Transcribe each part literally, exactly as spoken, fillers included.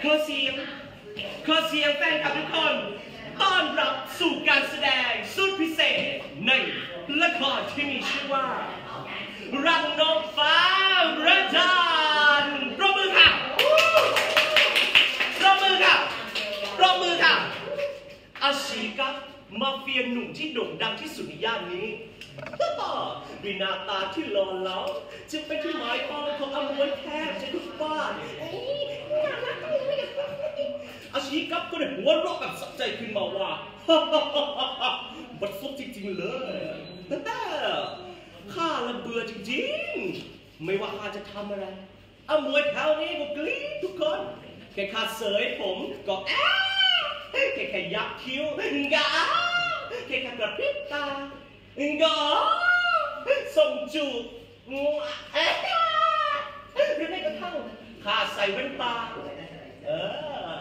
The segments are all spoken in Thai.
ขอเสียงขอเสียงแฟนคลับทุกคนต้อนรับสู่การแสดงสุดพิเศษในละครที่มีชื่อว่ารักนกฟ้าประทานปรบมือค่ะปรบมือค่ะปรบมือค่ะอาชีกับมาเฟียหนุ่มที่โด่งดังที่สุดในย่านนี้ด้วยหน้าตาที่หล่อเหลาจะเป็นที่หมายปองของอมวยแทบจะทุกบ้านอาชีกับก็ได้หัวเราะแบบสัใจขึ้นมาว่าบัดซบจริงๆเลยแต่ข้าละเบื่อจริงๆไม่ว่าข้าจะทำอะไรอมวยแถวนี้ก็กรี๊ดทุกคนแค่ข้าเสยผมก็แอ๊ะแค่แค่ยักคิ้วกะแค่แค่กระพริบตากะส่งจูบเอ๊ะหรือไม่กระทั่งข้าใส่แว่นตาเออ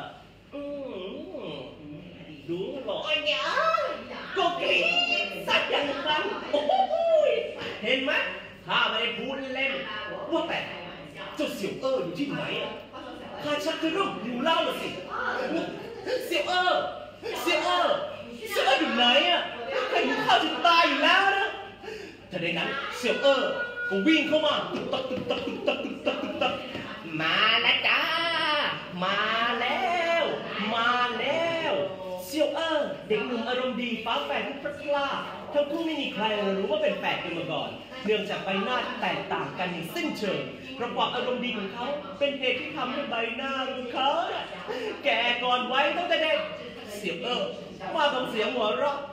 ดูหล่อเนี่ยก็กรี๊ดสักอย่างนั้นโอ้ยเห็นไหมข้าไม่ได้พูดเล่นว่าแต่เจ้าเสี่ยวเอ้ออยู่ที่ไหนอ่ะข้าชักจะเริ่มหิวเหล้าแล้วสิเสี่ยวเอ้อเสี่ยวเอ้อเสี่ยวเอ้ออยู่ไหนอ่ะข้าหิวข้าวจะตายอยู่แล้วนะทันใดนั้นเสี่ยวเอ้อก็วิ่งเข้ามาตึกตักตึกตักตึกตักตึกตักตึกตักมาแล้วจ้ามาแล้วมาแล้วเสี่ยวเอ้อเด็กหนุ่มอารมณ์ดีฟ้าแฝดที่พระกล้าทั้งคู่ไม่มีใครรู้ว่าเป็นแฝดกันมาก่อนเนื่องจากใบหน้าที่แตกต่างกันในสิ้นเชิงประกอบอารมณ์ดีของเขาเป็นเหตุที่ทำให้ใบหน้าของเขาแก่ก่อนไว้ตั้งแต่เด็กเสี่ยวเอ้อมาทำเสียงหัวเราะ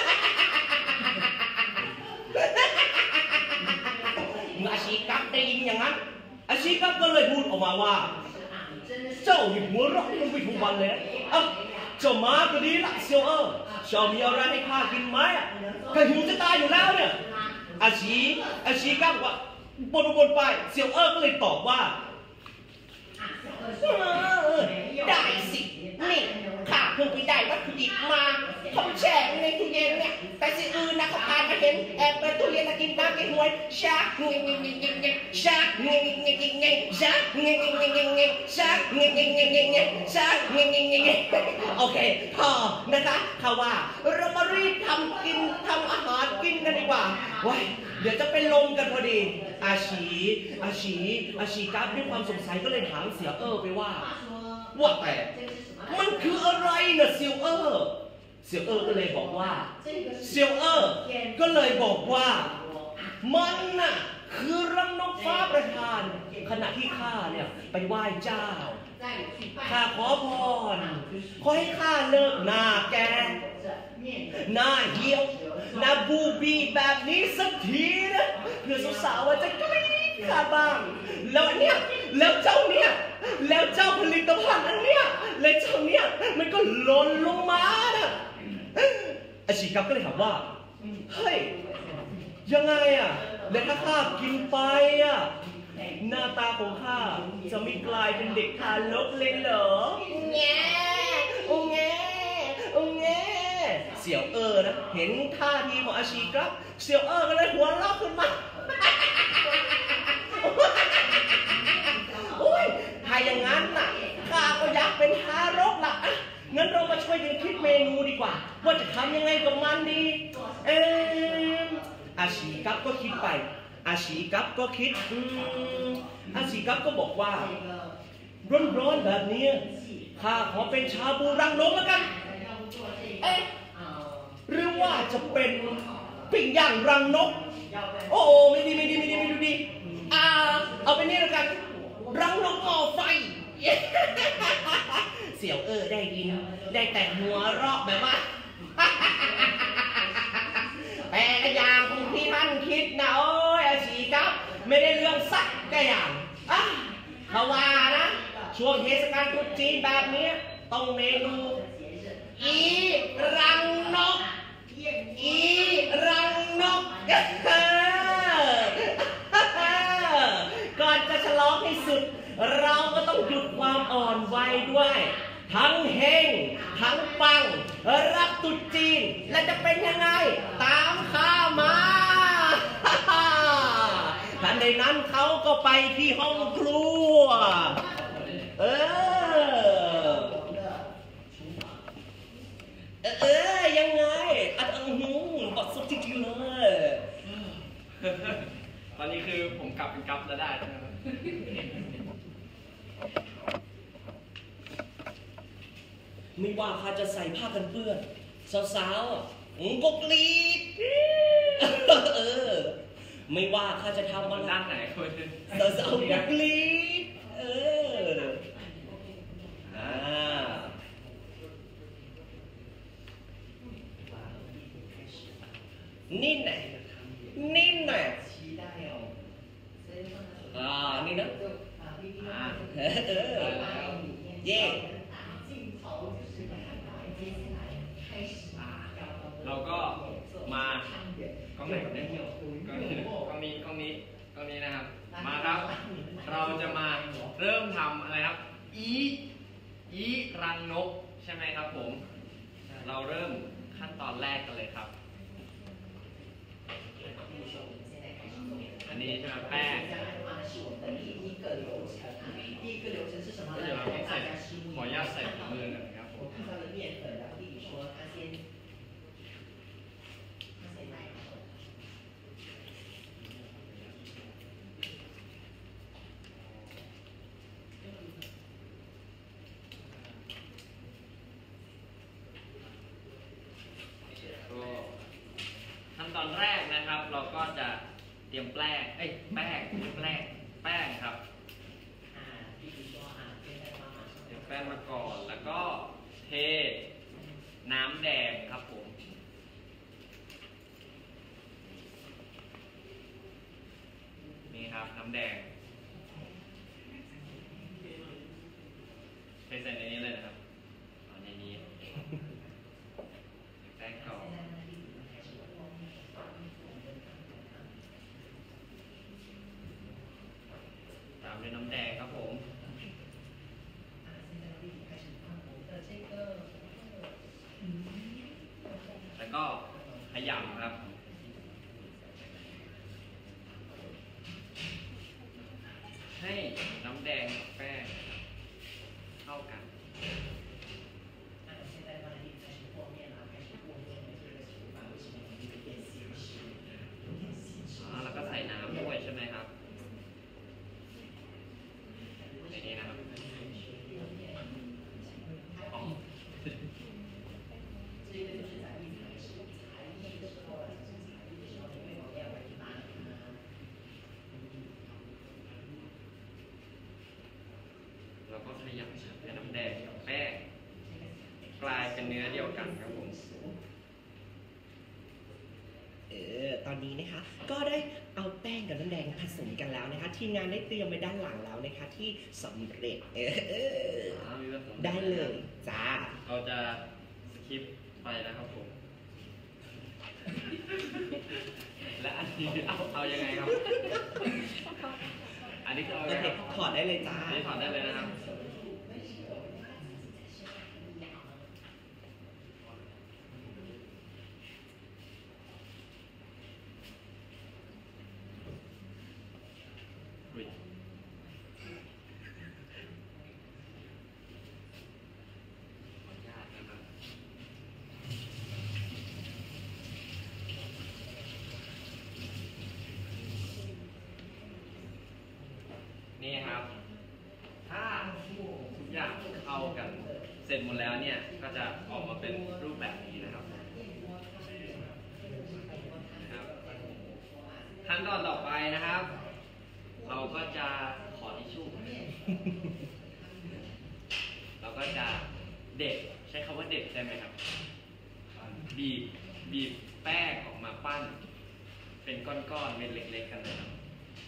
อาชีกับได้ยินอย่างนั้นอาชีกับก็เลยพูดออกมาว่าเจ้าหิหัวเราะมันไม่ถูกวันเลยนะเอ้าเจ้ามาก็ดีละเสี่ยวเอ้อเจ้ามีอะไรให้ข้ากินไหมอ่ะข้าหิวจะตายอยู่แล้วเนี่ยอาชีอาชีกับว่าบนบนไปเสี่ยวเอ้อก็เลยตอบว่าได้สินี่ข้าเพิ่งไปได้วัตถุดิบมาเขาแช่ในตู้เย็นเนี่ยแต่สิ่งอื่นนะเขาผ่านมาเห็นแอบเปิดตู้เย็นมากินน้ำกินหวยชักเงี้ยเงี้ยเงี้ยเงี้ยชักเงี้ยเงี้ยเงี้ยเงี้ยชักเงี้ยเงี้ยเงี้ยเงี้ยชักเงี้ยเงี้ยเงี้ยเงี้ยชักเงี้ยเงี้ยเงี้ยเงี้ยโอเคพอนะคะเขาว่าเรามารีบทำกินทำอาหารกินกันดีกว่าว้ายเดี๋ยวจะเป็นลมกันพอดีอาชีอาชีอาชีกับด้วยความสงสัยก็เลยถามเสี่ยวเอ้อไปว่าว่าแต่มันคืออะไรนะเสี่ยวเอ้อเสี่ยวเอ้อก็เลยบอกว่าเสี่ยวเอ้อก็เลยบอกว่ามันน่ะคือรังนกฟ้าประทานขณะที่ข้าเนี่ยไปไหว้เจ้าข้าขอพรขอให้ข้าเลิกหน้าแก่หน้าเหี่ยวหน้าบูบีแบบนี้สักทีนะเพื่อสาวๆว่าจะกรี๊ดข้าบ้างแล้วเนี่ยแล้วเจ้าเนี่ยแล้วเจ้าผลิตภัณฑ์อันเนี้ยและเจ้าเนี่ยมันก็หล่นลงมานะอาชีกับก็เลยถามว่าเฮ้ยยังไงอ่ะแล้วถ้าข้ากินไปอ่ะหน้าตาของข้าจะไม่กลายเป็นเด็กทารกเลยเหรอแง่โอ้แง่โอ้แง่เสี่ยวเอ้อนะเห็นท่าทีของอาชีกับเสี่ยวเอ้อก็เลยหัวเราะขึ้นมาโอ้ยถ้าอย่างนั้นน่ะข้าก็อยากเป็นทารกล่ะงั้นเรามาช่วยกันคิดเมนูดีกว่าว่าจะทำยังไงกับมันดีเอออาชีกับก็คิดไปอาชีกับก็คิดอืมอาชีกับก็บอกว่าร้อนๆแบบนี้ข้าขอเป็นชาบูรังนกแล้วกันเอ๊ะหรือว่าจะเป็นปิ้งย่างรังนกโอ้ไม่ดีไม่ดีไม่ดีไม่ดีอ่าเอาไปนี่แล้วกันรังนกหม้อไฟเสี่ยวเอ้อได้ยินได้แต่หัวเราะแบบว่าแต่อย่างที่ท่านคิดนะโอ้ยอาชีกับไม่ได้เรื่องสักอย่างอ่ะเขาว่านะช่วงเทศกาลตรุษจีนแบบนี้ต้องเมนูอีรังนกอีรังนกก่อนจะฉลองให้สุดเราก็ต้องหยุดความอ่อนวัยด้วยทั้งเฮงทั้งปังรับตรุษจีนและจะเป็นยังไงตามข้ามาทันใดนั้นเขาก็ไปที่ห้องครัวเออไม่ว่าข้าจะใส่ผ้ากันเปื้อนสาวๆอ่ะก็กรี๊ดเออไม่ว่าข้าจะทำอะไรด้านไหนคนสาวๆก็กรี๊ดเอออ่านี่ไหนนี่ไหนอ่านี่นะอ่าเออเย่เราก็มากล้องไหนกล้องนี้กล้องนี้กล้องนี้กล้องนี้กล้องนี้นะครับมาครับเราจะมาเริ่มทำอะไรครับอีอีรังนกใช่ไหมครับผมเราเริ่มขั้นตอนแรกกันเลยครับอันนี้ใช่ไหมแป้งก็เดี๋ยวเราต้องใส่ขออนุญาตใส่ถุงมือหน่อยครับผมขั้นตอนแรกนะครับเราก็จะเตรียมแป้งเอ้ยแป้งแป้งแป้งครับเตรียมแป้งมาก่อนแล้วก็เทน้ำแดงครับผมนี่ครับน้ำแดงเทใส่ในนี้เลยนะครับเอาในนี้แป้งก่อนตามด้วยน้ำแดงครับผมแล้วก็ขยำครับให้น้ำแดงกับแป้งเข้ากันแล้วก็ใส่น้ำด้วยใช่ไหมครับในนี้นะครับเราก็ขยำให้น้ำแดงกับแป้งกลายเป็นเนื้อเดียวกันครับผมเออตอนนี้นะคะก็ได้เอาแป้งกับน้ำแดงผสมกันแล้วนะคะทีมงานได้เตรียมไว้ด้านหลังแล้วนะคะที่สำเร็จเออได้เลยจ้าเราจะสคิปไปนะครับผมและอันนี้เอาเอายังไงครับอันนี้คือเอายังไงครับถอดได้เลยจ้าอันนี้ถอดได้เลยนะครับนี่ครับถ้าทุกอย่างเข้ากันเสร็จหมดแล้วเนี่ยก็จะออกมาเป็นรูปแบบนี้นะครับขั้นตอนต่อไปนะครับเราก็จะขอทิชชู่เราก็จะเด็ดใช้คำว่าเด็ดได้ไหมครับบีบบีบแป้งออกมาปั้นเป็นก้อนๆเม็ดเล็กๆกันเลยครับ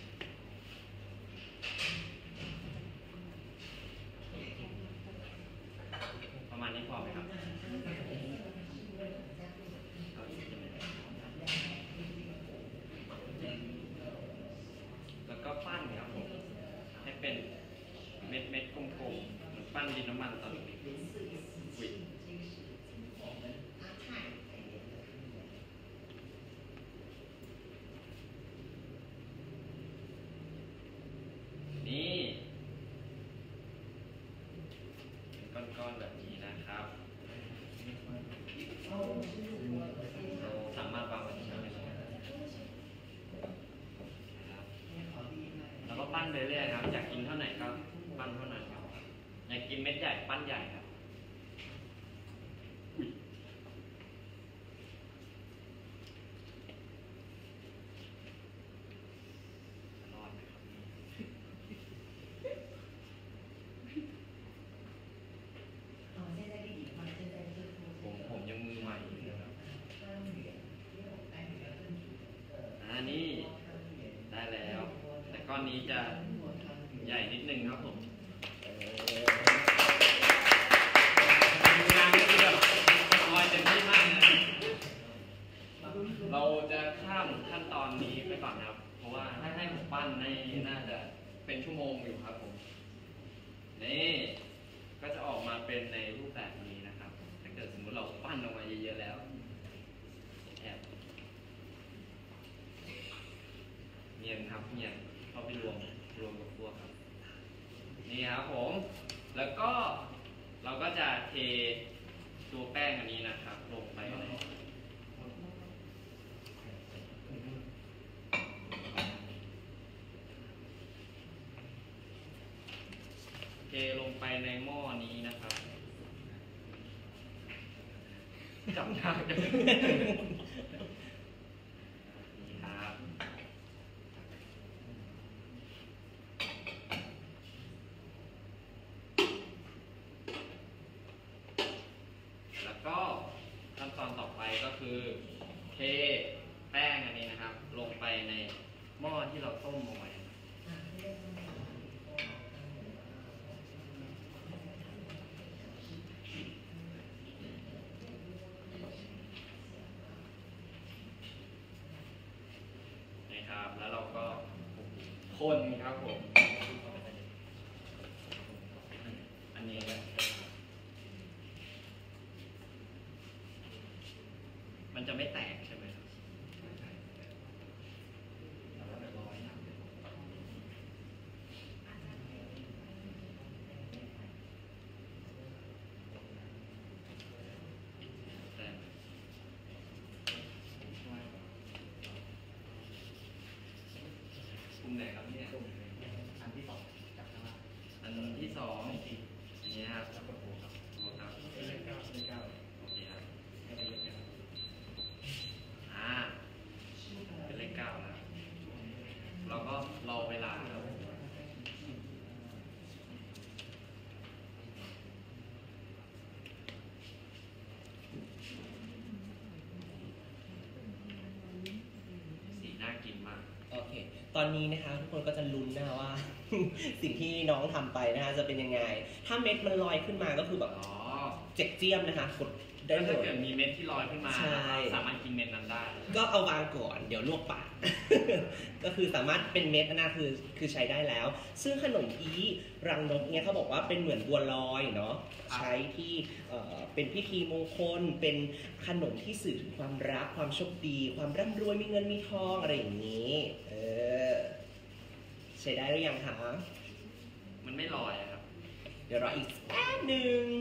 ประมาณนี้พอไหมครับแล้วก็ปั้นครับผมให้เป็นเม็ดเม็ดกลมๆเหมือนปั้นดินน้ำมันตอนนี้นี่เป็นก้อนๆแบบนี้นะครับเราสามารถวางไว้ที่ชั้นได้เลยแล้วก็ปั้นไปเรื่อยครับอยากกินเท่าไหร่ก็ปั้นเท่านั้นครับอยากกินเม็ดใหญ่ปั้นใหญ่ครับอันนี้ได้แล้ว แต่ก้อนนี้จะใหญ่นิดนึงครับผมงานก็แบบลอยเต็มที่มากนะเราจะข้ามขั้นตอนนี้ไปก่อนนะครับเพราะว่าให้ให้ผมปั้นในน่าจะเป็นชั่วโมงอยู่ครับผมนี่ก็จะออกมาเป็นในรูปแบบนี้นะครับถ้าเกิดสมมติเราปั้นออกมาเยอะๆแล้วแอบเนียนครับเนียนเข้าไปรวมรวมกับพวกครับนี่ครับผมแล้วก็เราก็จะเทตัวแป้งอันนี้นะครับลงไปในเทลงไปในหม้อนี้นะครับจับยากจังนี่ครับแล้วก็ขั้นตอนต่อไปก็คือเทแป้งอันนี้นะครับลงไปในหม้อที่เราต้มเอาไว้นะครับแล้วเราก็คนครับผมอันนี้นะมันจะไม่แตกใช่ไหมครับกลุ่มไหนครับเนี่ยอันที่สองจากข้างล่างอันที่สองอันนี้ครับครับครับเลขเก้าเลขเก้าโอเคครับอ่าเป็นเลขเก้าแล้วเราก็รอเวลาครับสีน่ากินมากโอเคตอนนี้นะคะทุกคนก็จะลุ้นนะคะว่า สิ่งที่น้องทำไปนะคะจะเป็นยังไงถ้าเม็ดมันลอยขึ้นมาก็คือแบบอ๋อเจ็กเจี้ยมนะคะกดได้เลยถ้าเกิดมีเม็ดที่ลอยขึ้นมาสามารถกินเม็ดนั้นได้ก็เอาวางก่อนเดี๋ยวลวกปาก ก็คือสามารถเป็นเม็ดนะคือคือใช้ได้แล้วซึ่งขนมอีรังนกเนี่ยเขาบอกว่าเป็นเหมือนบัวลอยเนาะใช้ที่เอ่อเป็นพิธีมงคลเป็นขนมที่สื่อถึงความรักความโชคดีความร่ำรวยมีเงินมีทองอะไรอย่างนี้เออใช้ได้หรือยังคะมันไม่ลอยครับเดี๋ยวรออีกแป๊บหนึ่ง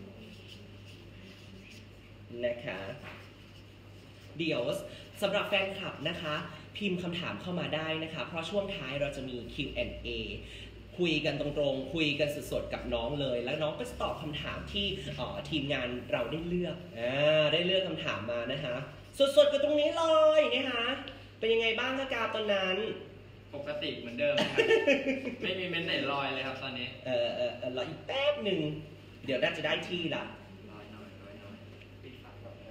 นะคะเดี๋ยวสำหรับแฟนคลับนะคะพิมพ์คำถามเข้ามาได้นะคะเพราะช่วงท้ายเราจะมี คิว แอนด์ เอ คุยกันตรงๆคุยกันสดๆกับน้องเลยแล้วน้องก็จะตอบคำถามที่ทีมงานเราได้เลือกอ่าได้เลือกคำถามมานะคะสดๆกันตรงนี้เลยนะคะเป็นยังไงบ้างคะกาตอนนั้นปกติเหมือนเดิมครับ ไม่มีเม็ดไหนลอยเลยครับตอนนี้เออเออรออีกแป๊บหนึ่งเดี๋ยวน่าจะได้ที่ละลอยหน่อยลอยหน่อยปิดฝาก่อน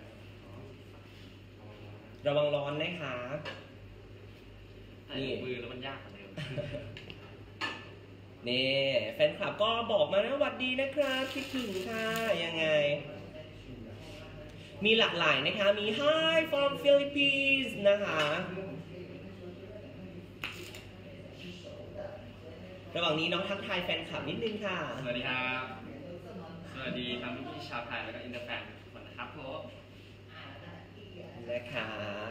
ระวังร้อนนะคะนี่มือแล้วมันยากกว่าเดิมนี่แฟนคลับก็บอกมานะสวัสดีนะครับคิดถึงค่ะยังไงมีหลากหลายนะคะมี Hi from Philippines นะคะระหว่างนี้น้องทักทายแฟนคลับนิดนึงค่ะสวัสดีครับสวัสดีทั้งพี่ชาวไทยแล้วก็อินเตอร์แฟนทุกคนนะครับผมนะคะ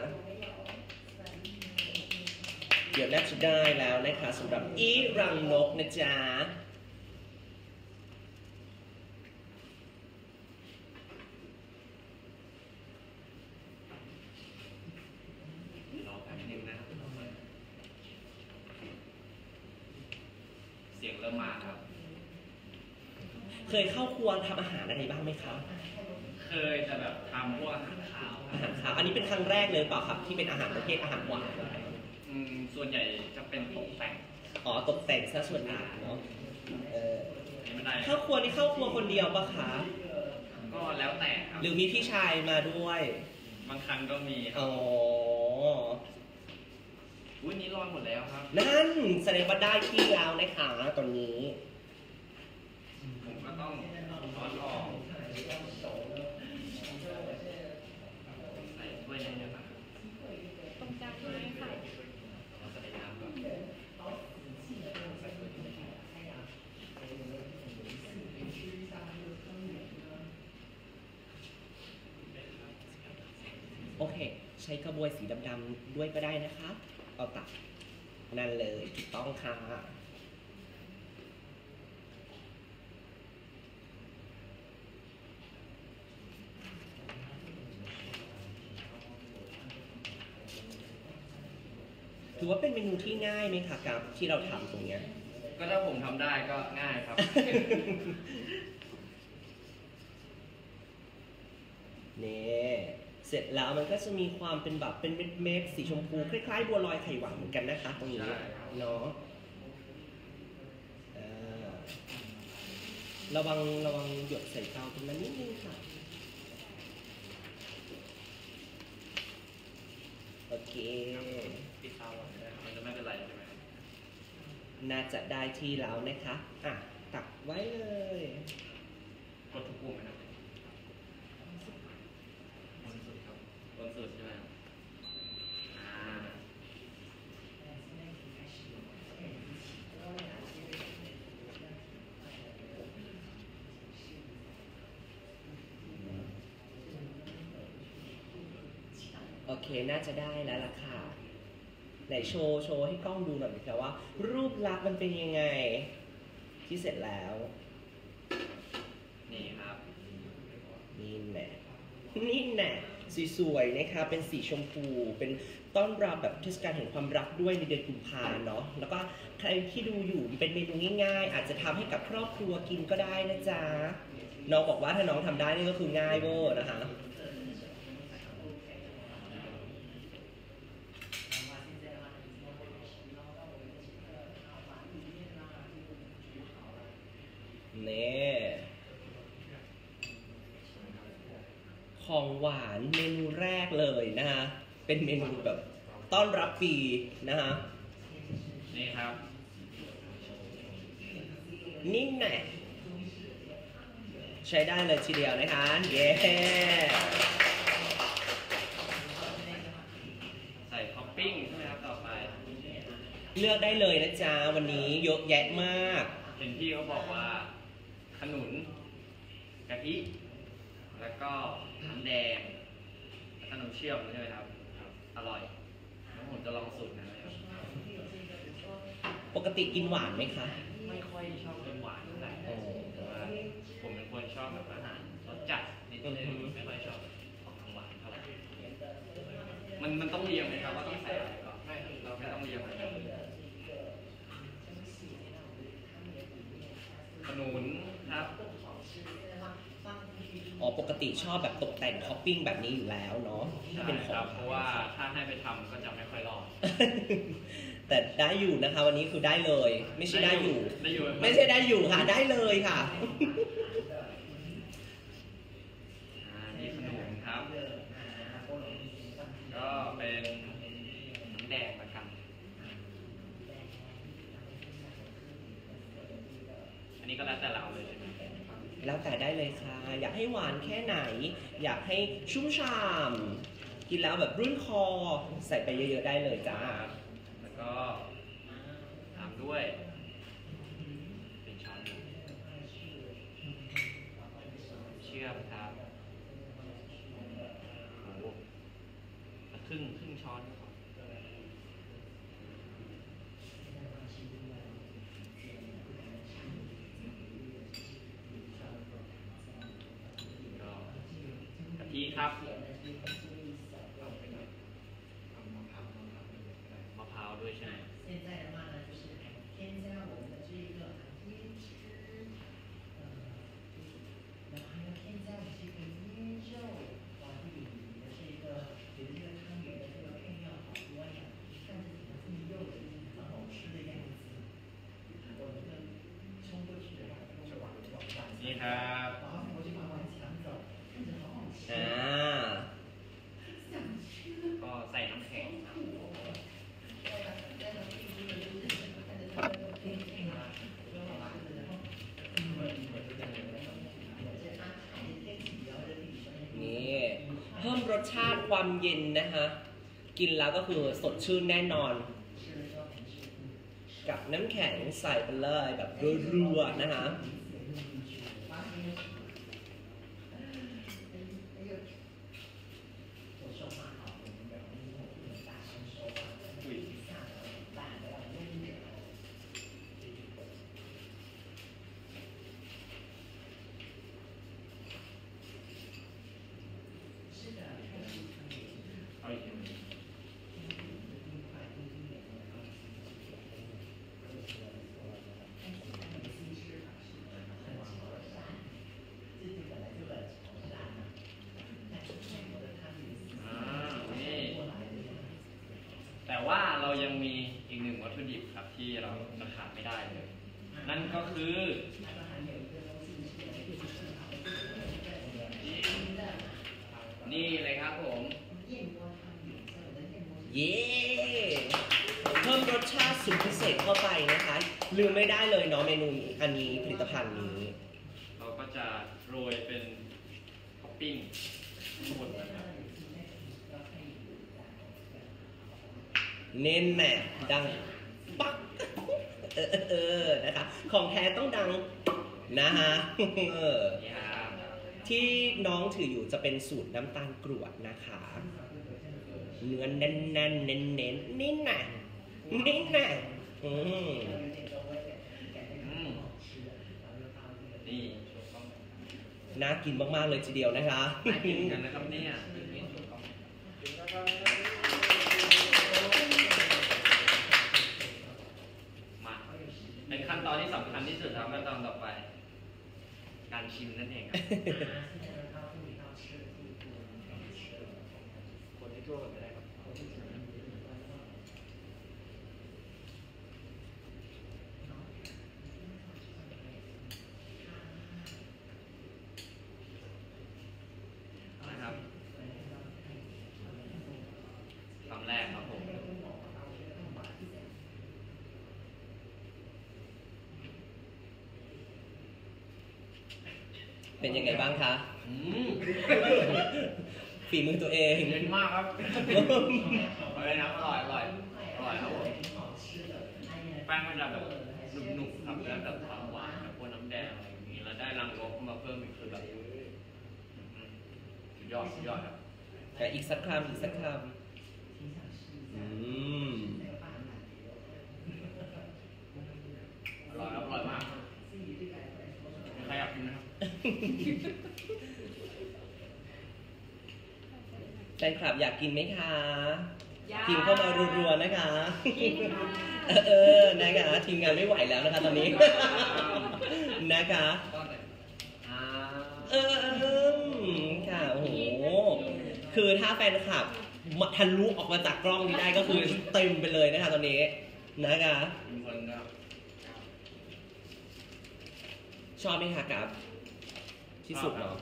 เดี๋ยวน่าจะได้แล้วนะคะสำหรับอีรังนกนะจ๊ะรอแป๊บนึงนะครับเสียงเริ่มมาครับเคยเข้าครัวทำอาหารอะไรบ้างไหมครับเคยแต่แบบทำพวกอาหารคาวอาหารคาวอันนี้เป็นครั้งแรกเลยเปล่าครับที่เป็นอาหารประเภทอาหารหวานอืมส่วนใหญ่จะเป็นตกแต่งอ๋อตกแต่งซะส่วนใหญ่เนาะเออไม่ได้เข้าครัวนี่เข้าครัวคนเดียวปะคะก็แล้วแต่ครับหรือมีพี่ชายมาด้วยบางครั้งก็มีอ๋ออุ้ยนี้ร้อนหมดแล้วครับนั่นแสดงว่าได้ที่แล้วนะคะตอนนี้ผมก็ต้องร้อนออกใส่ถ้วยนี้นะครับตรงกลางเลยค่ะเราใส่น้ำก่อนโอเค ใช้กระบวยสีดำๆด้วยก็ได้นะคะเอาตักนั่นเลยถูกต้องค่ะถือว่าเป็นเมนูที่ง่ายไหมคะกับที่เราทำตรงเนี้ยก็ถ้าผมทำได้ก็ง่ายครับนี่เสร็จแล้วมันก็จะมีความเป็นแบบเป็นเม็ดๆสีชมพูคล้ายๆบัวลอยไข่หวานเหมือนกันนะคะตรงนี้ใช่เนาะอ่าระวังระวังหยดใส่เตาตรงนั้นนิดนึงค่ะโอเคปิดเตาก่อนก็ได้มันจะไม่เป็นไรใช่ไหมครับน่าจะได้ที่แล้วนะคะอ่ะตักไว้เลยกดทุกปุ่มไหมครับบนสุดครับบนสุดใช่ไหมครับอ่าโอเคน่าจะได้แล้วล่ะค่ะไหนโชว์โชว์ให้กล้องดูหน่อยนะคะว่า รูปลักษณ์มันเป็นยังไง ที่เสร็จแล้วนี่ครับนี่แน่นี่แน่สีสวยนะคะเป็นสีชมพูเป็นต้อนรับแบบเทศกาลแห่งความรักด้วยในเดือนกุมภาเนาะแล้วก็ใครที่ดูอยู่เป็นเมนูง่ายๆ อาจจะทำให้กับครอบครัวกินก็ได้นะจ๊ะน้องบอกว่าถ้าน้องทำได้นี่ก็คือง่ายเวอร์นะคะนี่ของหวานเมนูแรกเลยนะคะเป็นเมนูแบบต้อนรับปีนะคะนี่ครับนี่แน่ใช้ได้เลยทีเดียวนะคะเย้ใส่ท็อปปิ้งใช่ไหมครับต่อไปเลือกได้เลยนะจ๊ะวันนี้เยอะแยะมากเห็นพี่เขาบอกว่าขนุนกะทิแล้วก็น้ำแดงแล้วก็น้ำเชื่อมใช่ไหมครับ อร่อยแล้วผมจะลองสูตรนะครับปกติกินหวานไหมคะไม่ค่อยชอบกินหวานเท่าไหร่โอ้แต่ว่าผมเป็นคนชอบแบบอาหารรสจัดนิดนึงไม่ค่อยชอบของหวานเท่าไหร่มันมันต้องเรียงไหมครับว่าต้องใส่อะไรก่อนไม่ครับเราไม่ต้องเรียงเลยครับขนุนครับอ๋อปกติชอบแบบตกแต่งท็อปปิ้งแบบนี้อยู่แล้วเนาะถ้าเป็นขคอรังบเพราะว่าถ้าให้ไปทำก็จะไม่ค่อยรอดแต่ได้อยู่นะคะ วันนี้คือได้เลย ไม่ใช่ได้อยู่ได้อยู่ไม่ใช่ได้อยู่ค่ะได้เลยค่ะอ่านี่ขนุนครับ ก็เป็นน้ำแดงละกันอันนี้ก็แล้วแต่เราเลยใช่ไหมแล้วแต่ได้เลยค่ะ อยากให้หวานแค่ไหน อยากให้ชุ่มฉ่ำกินแล้วแบบรุ่นคอ ใส่ไปเยอะๆได้เลยจ้าแล้วก็ตามด้วย เป็นช้อนหนึ่งเชื่อมครับโอ้โหครึ่งครึ่งช้อนก็พอก็กะทิครับมะพร้าวด้วยใช่ไหม现在的话呢，就是添加我们的这个椰汁，呃，然后还要添加我们这个椰肉，哇，这里的这个觉得这个汤圆的这个配料好多呀，看着怎么这么诱人，很好吃的样子。我这个冲过去的话，这个碗往上， นี่ครับ然后我就把碗抢走，看着好好吃。 อ่า想吃ก็ใส่น้ำแข็งครับ苦哦。 สชาติความเย็นนะคะกินแล้วก็คือสดชื่นแน่นอน กับน้ำแข็งใส่ไปเลยแบบรัวๆนะคะแต่ว่าเรายังมีอีกหนึ่งวัตถุดิบครับที่เราจะขาดไม่ได้เลยนั่นก็คือนี่เลยครับผมเย้เพิ่มรสชาติสุดพิเศษเข้าไปนะคะลืมไม่ได้เลยเนาะเมนูอันนี้ผลิตภัณฑ์นี้เราก็จะโรยเป็นท็อปปิ้งทั้งหมดนะครับเน้นแหน่ดังปักเออเออนะคะของแท้ต้องดังนะฮะเออที่น้องถืออยู่จะเป็นสูตรน้ำตาลกรวดนะคะเนื้อแน่นแน่นเน้นเน้นนี่น่ะนี่น่ะอืมนี่น่ากินมากๆเลยทีเดียวนะคะน่ากินกันนะครับเนี่ยเป็นขั้นตอนที่สำคัญที่สุดครับขั้นตอนต่อไปการชิมนั่นเองครับคนที่ทั่วกันได้ครับนะครับคำแรกครับผมเป็นยังไงบ้างคะฝีมือตัวเองเย็นมากครับอร่อยนะอร่อยอร่อยอร่อยครับผมแป้งมันจะแบบหนุบๆครับแล้วแบบความหวานกับพวกน้ำแดงอะไรอย่างนี้แล้วได้รังนกมาเพิ่มอีกคือแบบสุดยอดสุดยอดครับแต่อีกสักคำอีกสักคำอืมอร่อยอร่อยมากใครอยากกินนะครับแฟนคลับอยากกินไหมคะทีมเข้ามารัวๆนะคะเออนะคะทีมงานไม่ไหวแล้วนะคะตอนนี้นะคะเออค่ะโอ้โหคือถ้าแฟนคลับทะลุออกมาจากกล้องนี้ได้ก็คือเต็มไปเลยนะคะตอนนี้นะคะชอบไหมคะกับที่สุดเนาะ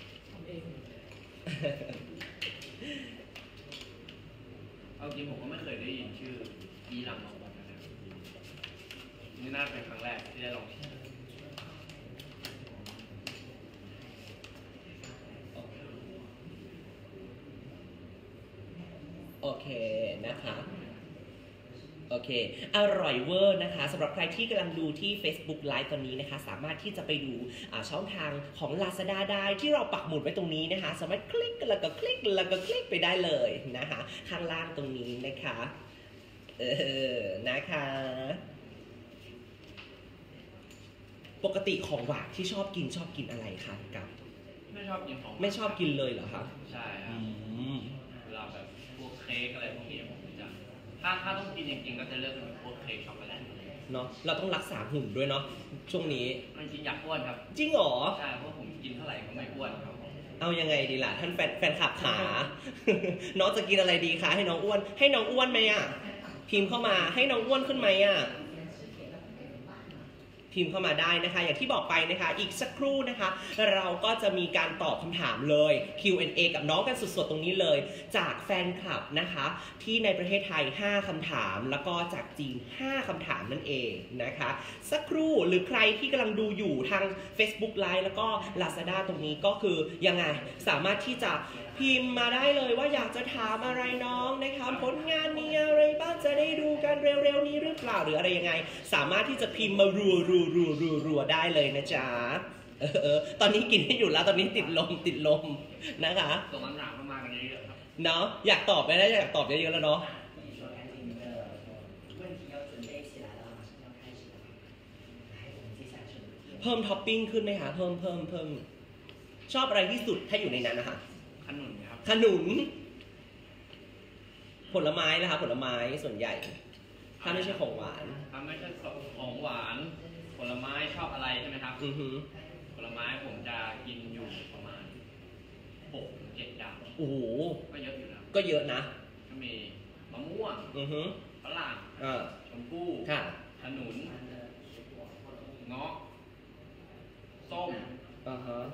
เอาจริงผมก็ไม่เคยได้ยินชื่ออีหลังของผมนะครับนี่น่าเป็นครั้งแรกที่ได้ลองชิมโอเคนะคะโอเคอร่อยเวอร์นะคะสำหรับใครที่กำลังดูที่ Facebook Live ตอนนี้นะคะสามารถที่จะไปดูช่องทางของ Lazada ได้ที่เราปักหมุดไว้ตรงนี้นะคะสามารถคลิกแล้วก็คลิกแล้วก็คลิกไปได้เลยนะคะข้างล่างตรงนี้นะคะเออนะคะปกติของหวานที่ชอบกินชอบกินอะไรคะกับไม่ชอบกินของไม่ชอบกินเลยเหรอคะใช่ครับเวลาแบบพวกเค้กอะไรพวกนี้ผมจะถ้าถ้าต้องกินจริงๆก็จะเลือกเป็นพวกเค้กช็อกโกแลตเนาะเราต้องรักษาหุ่นด้วยเนาะช่วงนี้จริงอยากอ้วนครับจริงเหรอใช่เพราะผมกินเท่าไหร่ก็ไม่อ้วนครับเอายังไงดีล่ะท่านแฟนแฟนขับขาน้องจะกินอะไรดีคะให้น้องอ้วนให้น้องอ้วนไหมอ่ะพิมพ์เข้ามาให้น้องอ้วนขึ้นไหมอ่ะพพิมพ์เข้ามาได้นะคะอย่างที่บอกไปนะคะอีกสักครู่นะคะเราก็จะมีการตอบคำถามเลย คิว แอนด์ เอ กับน้องกันสดๆตรงนี้เลยจากแฟนคลับนะคะที่ในประเทศไทยห้าคำถามแล้วก็จากจีนห้าคำถามนั่นเองนะคะสักครู่หรือใครที่กำลังดูอยู่ทาง Facebook Live แล้วก็ Lazada ตรงนี้ก็คือยังไงสามารถที่จะพิมพ์มาได้เลยว่าอยากจะถามอะไรน้องนะคะผลงานมีอะไรบ้างจะได้ดูกันเร็วๆนี้หรือเปล่าหรืออะไรยังไงสามารถที่จะพิมพ์มารัวรัวรัวรัวรัวได้เลยนะจ๊ะเออตอนนี้กินให้อยู่แล้วตอนนี้ติดลมติดลมนะคะส่งคำถามเข้ามากันเยอะๆครับเนาะอยากตอบไหมนะอยากตอบเยอะๆแล้วเนาะเพิ่มท็อปปิ้งขึ้นไหมคะเพิ่มเพิ่มเพิ่มชอบอะไรที่สุดถ้าอยู่ในนั้นนะคะขนุนครับขนุนผลไม้นะคะผลไม้ส่วนใหญ่ถ้าไม่ใช่ของหวานถ้าไม่ใช่ของหวานผลไม้ชอบอะไรใช่ไหมครับอือฮึผลไม้ผมจะกินอยู่ประมาณหกเจ็ดอย่างโอ้โหก็เยอะอยู่นะก็เยอะนะก็มีมะม่วงอือฮึฝรั่งชมพู่ขนุนเงาะส้มอ่าฮะ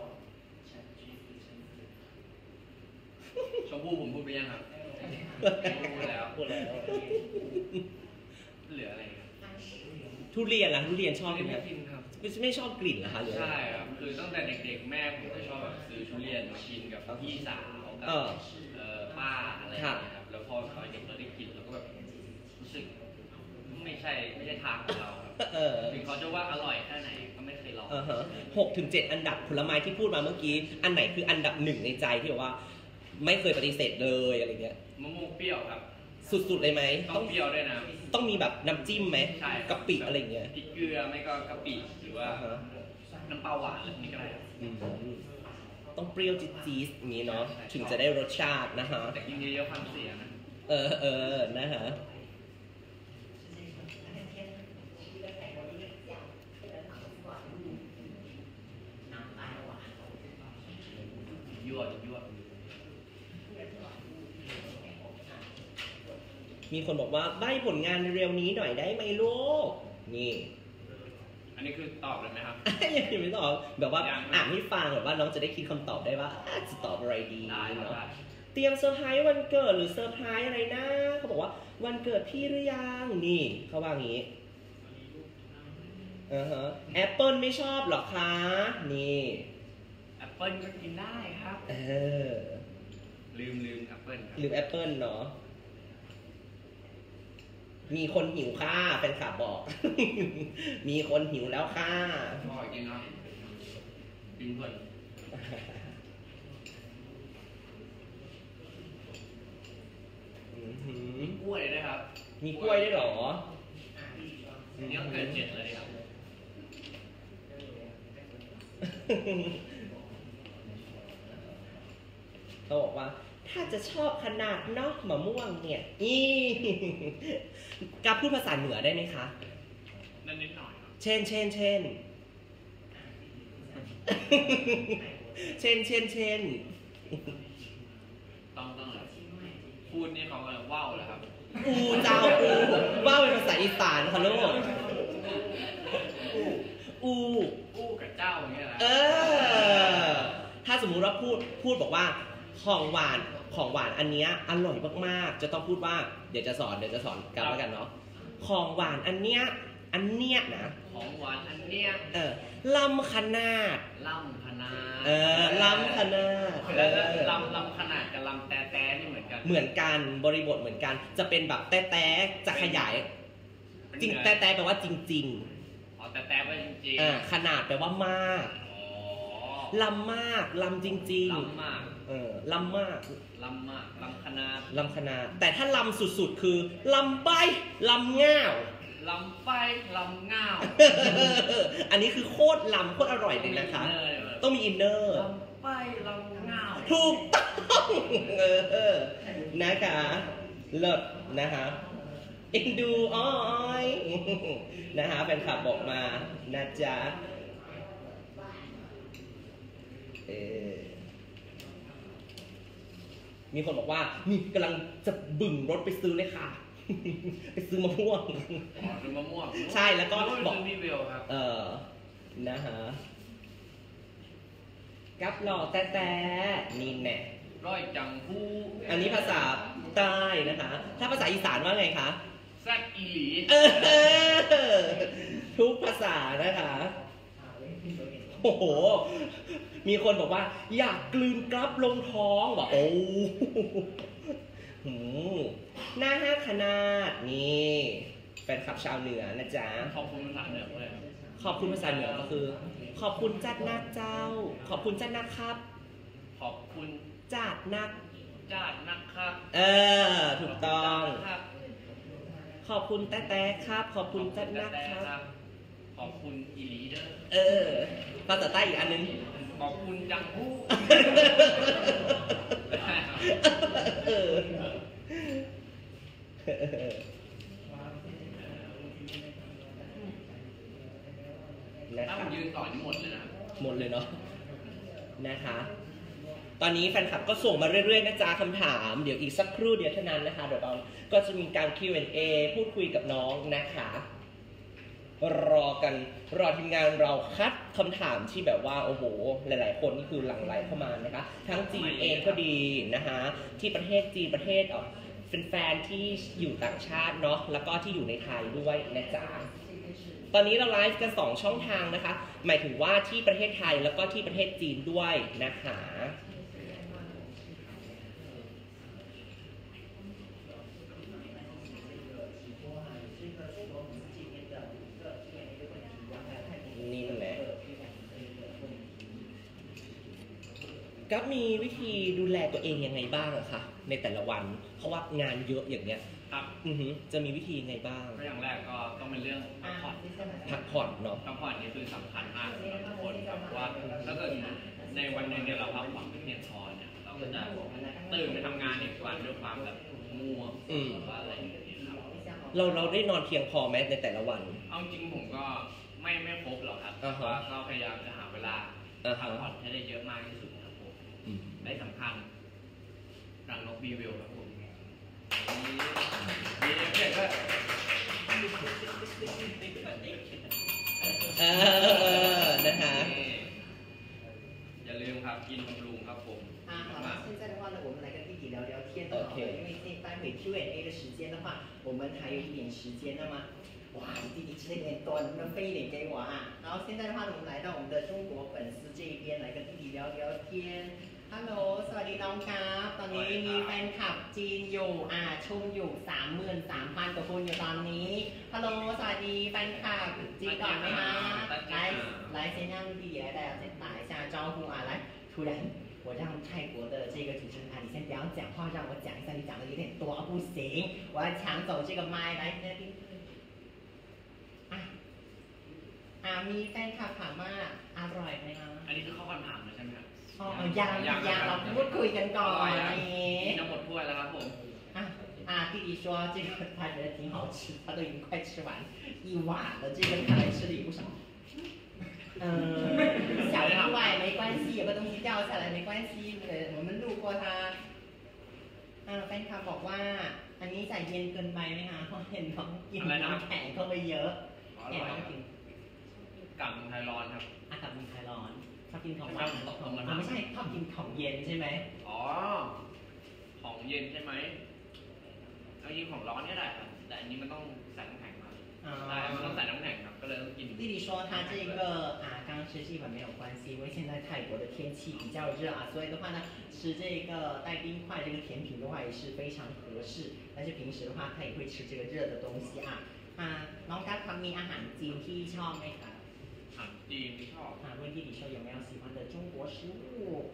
ชมพู่ผมพูดไปยังครับพูดแล้วพูดแล้วเหลืออะไรครับทุเรียนล่ะทุเรียนชอบไหมไม่กินครับไม่ชอบกลิ่นเหรอคะใช่ครับคือตั้งแต่เด็กๆแม่ผมจะชอบแบบซื้อทุเรียนมากินกับพี่สาวกับป้าอะไรอย่างเงี้ยครับแล้วพอตอนเด็กเราได้กินเราก็แบบรู้สึกไม่ใช่ไม่ใช่ทางของเราถึงเขาจะว่าอร่อยแค่ไหนก็ไม่เคยลองหกถึงเจ็ดอันดับผลไม้ที่พูดมาเมื่อกี้อันไหนคืออันดับหนึ่งในใจที่แบบว่าไม่เคยปฏิเสธเลยอะไรเงี้ยมะม่วงเปรี้ยวครับสุดๆเลยไหมต้องเปรี้ยวด้วยนะต้องมีแบบน้ำจิ้มไหมใช่กะปิอะไรเงี้ยพริกเกลือไม่ก็กะปิหรือว่าน้ำปลาหวานอะไรนี่ก็ได้ต้องเปรี้ยวจี๊ดๆอย่างนี้เนาะถึงจะได้รสชาตินะฮะแต่กินเยอะๆความเสียนะเออเออนะฮะยั่วยั่วมีคนบอกว่าใบ้ผลงานเร็วนี้หน่อยได้ไหมลูกนี่อันนี้คือตอบเลยไหมครับยังไม่ตอบแบบว่าอ่านให้ฟังแบบว่าน้องจะได้คิดคำตอบได้ว่าจะตอบอะไรดีเนาะเตรียมเซอร์ไพรส์วันเกิดหรือเซอร์ไพรส์อะไรนะเขาบอกว่าวันเกิดพี่หรือยังนี่เขาว่างี้อ่าฮะแอปเปิลไม่ชอบหรอคะนี่แอปเปิลก็กินได้ครับเออลืมลืมแอปเปิลลืมแอปเปิลเนาะมีคนหิวข้าแฟนคลับบอกมีคนหิวแล้วข้าพอกินครับกินเพื่อนมีกล้วยด้วยครับมีกล้วยด้วยหรอนี่ก็เกินเจ็ดเลยครับเขาบอกว่าถ้าจะชอบขนาดเนาะมะม่วงเนี่ยอีกาพูดภาษาเหนือได้ไหมคะนั่นนิดหน่อยเช่นเช่นเช่นเช่นเช่นเช่นต้องต้องพูดนี่เขาว่าวเหรอครับอูเจ้าอูว่าวเป็นภาษาอีสานค่ะลูกอูอูกับเจ้าอย่างเงี้ยนะเออถ้าสมมุติว่าพูดพูดบอกว่าของหวานของหวานอันเนี้ยอร่อยมากๆจะต้องพูดว่าเดี๋ยวจะสอนเดี๋ยวจะสอนกันแล้วกันเนาะของหวานอันเนี้ยอันเนี้ยนะของหวานอันเนี้ยเออลำขนาดลำขนาดเออลำขนาดแล้วลำลำขนาดกับลำแต้แต้นี่เหมือนกันเหมือนกันบริบทเหมือนกันจะเป็นแบบแต้แต้จะขยายจริงแต้แต้แปลว่าจริงๆอ๋อแต้แต้แปลว่าจริงๆอ่าขนาดแปลว่ามากลำมากลำจริงๆลำมากเออลำมากลำมากลำขนาดลำขนาดแต่ถ้าลำสุดๆคือลำใบลำง่าวลำไปลำง่าวอันนี้คือโคตรลำโคตรอร่อยเลยนะคะต้องมีอินเนอร์ลำไปลำง่าวถูกต้องเออนะคะเลิศนะคะเอ็นดูอ้อยนะคะแฟนคลับบอกมานะจ๊ะเออมีคนบอกว่านี่กำลังจะบึ่งรถไปซื้อเลยค่ะไปซื้อมะม่วงอ๋อซื้อมะม่วงใช่แล้วก็บบ ออก กพี่เบลครับเออนะฮะกับหล่อแต่แต่นี่แน่ร้อยจังผู้อันนี้ภาษาใต้นะคะ ถ้าภาษาอีสานว่าไงคะแซ่บอีหลีเออทุกภาษานะคะ โอ้โห มีคนบอกว่า อยากกลืนกลับลงท้องว่ะโอ้หืมหน้าห้าขนาดนี่แฟนคลับชาวเหนือนะจ๊ะขอบคุณภาษาเหนือเลยครับขอบคุณภาษาเหนือก็คือ ขอบคุณจัดนักเจ้า ขอบคุณจัดนักครับขอบคุณจัดนักจาดนะครับเออ ถูกต้องครับขอบคุณแต่แต่ครับ ขอบคุณจัดนักครับขอบคุณอีหลีเดอร์เออ ภาษาใต้อีกอันนึงขอบคุณจังผู้เออ นะถ้าคผรับมยืนต่อนี่หมดเลยนะหมดเลยเนาะนะคะ ตอนนี้แฟนคลับก็ส่งมาเรื่อยๆนะจ๊ะคำถาม เดี๋ยวอีกสักครู่เดียวเท่านั้นนะคะ เดี๋ยวเราก็จะมีการ คิว แอนด์ เอ พูดคุยกับน้องนะคะ รอกันรอทีมงานเราคัดคำถามที่แบบว่าโอ้โหหลายๆ คนนี่คือหลั่งไหลเข้ามานะคะ ทั้งจีนเองก็ดีนะคะที่ประเทศจีนประเทศเอ่อแฟนๆที่อยู่ต่างชาติเนาะแล้วก็ที่อยู่ในไทยด้วยนะจ๊ะตอนนี้เราไลฟ์กันสองช่องทางนะคะ หมายถึงว่าที่ประเทศไทยแล้วก็ที่ประเทศจีนด้วยนะคะนี่นั่นแหละก็มีวิธีดูแลตัวเองยังไงบ้างอะคะในแต่ละวันเพราะว่างานเยอะอย่างเงี้ยครับอือหือจะมีวิธียังไงบ้างก็อย่างแรกก็ต้องเป็นเรื่องพักผ่อนพักผ่อนเนาะพักผ่อนนี่คือสำคัญมากสำหรับทุกคนครับเพราะว่าถ้าเกิดในวันหนึ่งเนี่ยเราพักผ่อนไม่เพียงพอเนี่ยเราก็จะตื่นไปทำงานอีกวันด้วยความแบบง่วงหรือว่าอะไรอย่างเงี้ยครับเราเราได้นอนเพียงพอไหมในแต่ละวันเอาจริงผมก็ไม่ไม่ครบหรอกครับอ่าฮะว่าก็พยายามจะหาเวลาอ่าฮะพักผ่อนให้ได้เยอะมากที่สุดครับผมอืมได้สำคัญรังนกบีวิวครับผมมีเอฟเฟกต์ด้วยเออนะคะอย่าลืมครับกินบำรุงครับผม啊，好了，现在的话呢，我们来跟弟弟聊聊天好了 OK 因为现待会 Q and A 的时间的话，我们还有一点时间，那么，哇，你弟弟吃的有点多，能不能分一点给我啊？然后现在的话呢，我们来到我们的中国粉丝这一边来跟弟弟聊聊天。Hello สวัสดีน้องครับตอนนี้มีแฟนคลับจีนอยู่อ่าชมอยู่ สามหมื่นสามพัน กว่าคนอยู่ตอนนี้ ฮัลโหลสวัสดีแฟนคลับจีนก่อนไหมฮะ来来先让弟弟来大家先打一下招呼啊来突然我让泰国的这个主持人啊，你先不要讲话，让我讲一下，你讲的有点多不行，我要抢走这个麦，来那边啊啊มีแฟนคลับถามว่าอร่อยไหมคะอันนี้คือข้อคำถามเลยใช่ไหมครับอ๋อยังยังเราพูดคุยกันก่อนอะไรอย่างงี้กินจะหมดถ้วยแล้วครับผม啊啊，弟弟说这个他觉得挺好吃，他都已经快吃完一碗了，这个看来吃的也不少。嗯，小意外没关系，有个东西掉下来没关系，呃，我们路过它。อ่าแฟนคลับบอกว่า อันนี้ใส่เย็นเกินไปไหมคะเพราะเห็นน้องกินน้ำแข็งเข้าไปเยอะอเห็นร่อยน้องครับกินกับไทยร้อนครับอากาศมันคลายร้อนชอบกินของหวานชอบของหวานอ๋อไม่ใช่ชอบกินของเย็นใช่ไหมอ๋อ ของเย็นใช่ไหมเอาจริงของร้อนก็ได้ครับ แต่อันนี้มันต้องใส่น้ำแข็งมาอ๋อใช่มันต้องใส่น้ำแข็งครับ ก็เลยต้องกิน弟弟说他这个啊，刚刚吃这一碗没有关系，因为现在泰国的天气比较热啊，所以的话呢，吃这个带冰块这个甜品的话也是非常合适。但是平时的话，他也会吃这个热的东西啊。啊，น้องกั๊กครับมีอาหารจีนที่ชอบไหมครับอาหารจีนที่ชอบ啊，问弟弟说有没有喜欢的中国食物？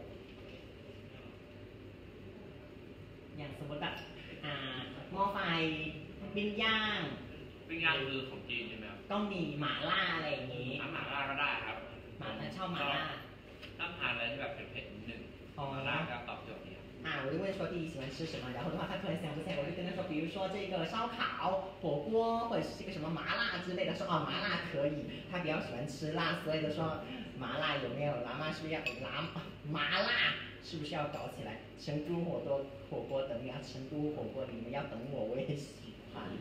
อย่างสมมติแบบอ่าหม้อไฟปิ้งย่างปิ้งย่างคือของจีนใช่ไหมครับต้องมีหม่าล่าอะไรอย่างนี้น้ำหม่าล่าก็ได้ครับหม่าล่าชอบหม่าล่าน้ำทานอะไรที่แบบเผ็ดๆนิดนึงอ๋อหม่าล่าก็ตอบโจทย์ดีครับ啊，我就问说弟弟喜欢吃什么，然后的话他突然想不起来，我就跟他说，比如说这个烧烤、火锅或者是这个什么麻辣之类的，说哦麻辣可以，他比较喜欢吃辣，所以就说麻辣有没有辣妈是不是要辣麻辣是不是要搞起来？成都火锅火锅等你要成都火锅你们要等我，我也喜欢。 คัญ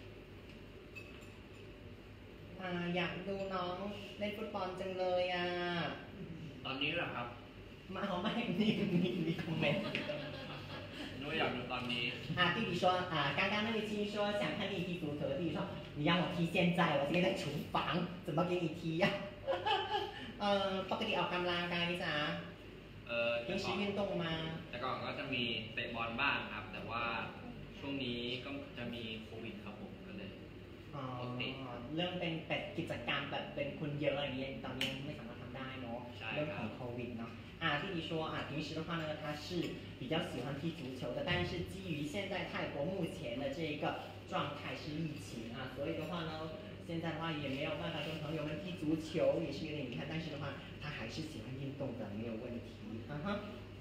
อ่าอยากดูน้องเล่นฟุตบอลจังเลยอ่ะตอนนี้เหรอครับมาเอาไม่มีมีมีคอมเมนต์นึกว่าอยากดูตอนนี้啊，弟弟说啊，刚刚那位亲说想看你踢足球，弟弟说你让我踢现在，我现在在厨房，怎么给你踢呀、呃，ปกติออกกำลังกายไหมจ๊ะเออ平แต่时ก่อน运动吗？ แต่ก่อนก็จะมีเตะบอลบ้างครับ แต่ว่าช่วงนี้ก็จะมีโควิดครับผมก็เลยอ๋อเรื่องเป็นเป็ดกิจกรรมแบบเป็นคนเยอะอะไรอย่างเงี้ยตอนนี้ไม่สามารถทำได้เนาะเรื่องของโควิดเนาะ啊，弟弟说啊，平时的话呢，他是比较喜欢踢足球的，但是基于现在泰国目前的这个状态是疫情啊，所以的话呢，现在的话也没有办法跟朋友们踢足球，也是有点遗憾。但是的话，他还是喜欢运动的，没有问题。嗯哼。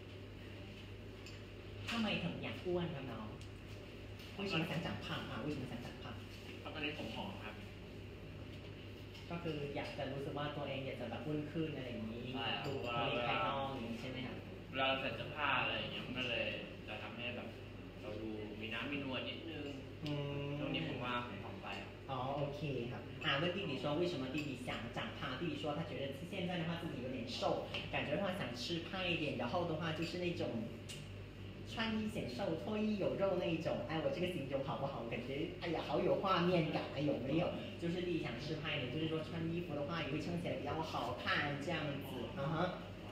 ทำไมถึงอยากอ้วนครับน้อง为什么想长胖啊为什么想长胖เพราะตอนนี้ผมผอมครับก็คืออยากจะรู้สึกว่าตัวเองอยากจะแบบอ้วนขึ้นอะไรอย่างนี้ดูภายภายนอกอย่างนี้ใช่ไหมครับเวลาเราใส่เสื้อผ้าอะไรอย่างเงี้ยมันก็เลยจะทำให้แบบเราดูมีน้ำมีนวลนิดนึงอืมช่วงนี้ผมว่าผมผอมไป哦，OK ครับ啊，问弟弟说为什么弟弟想长胖？弟弟说他觉得现在的话自己有点瘦，感觉的话想吃胖一点，然后的话就是那种穿衣显瘦、脱衣有肉那一种。哎，我这个形容好不好？感觉哎呀，好有画面感，哎，有没有？就是弟弟想吃胖一点，就是说穿衣服的话也会撑起来比较好看，这样子，嗯哼。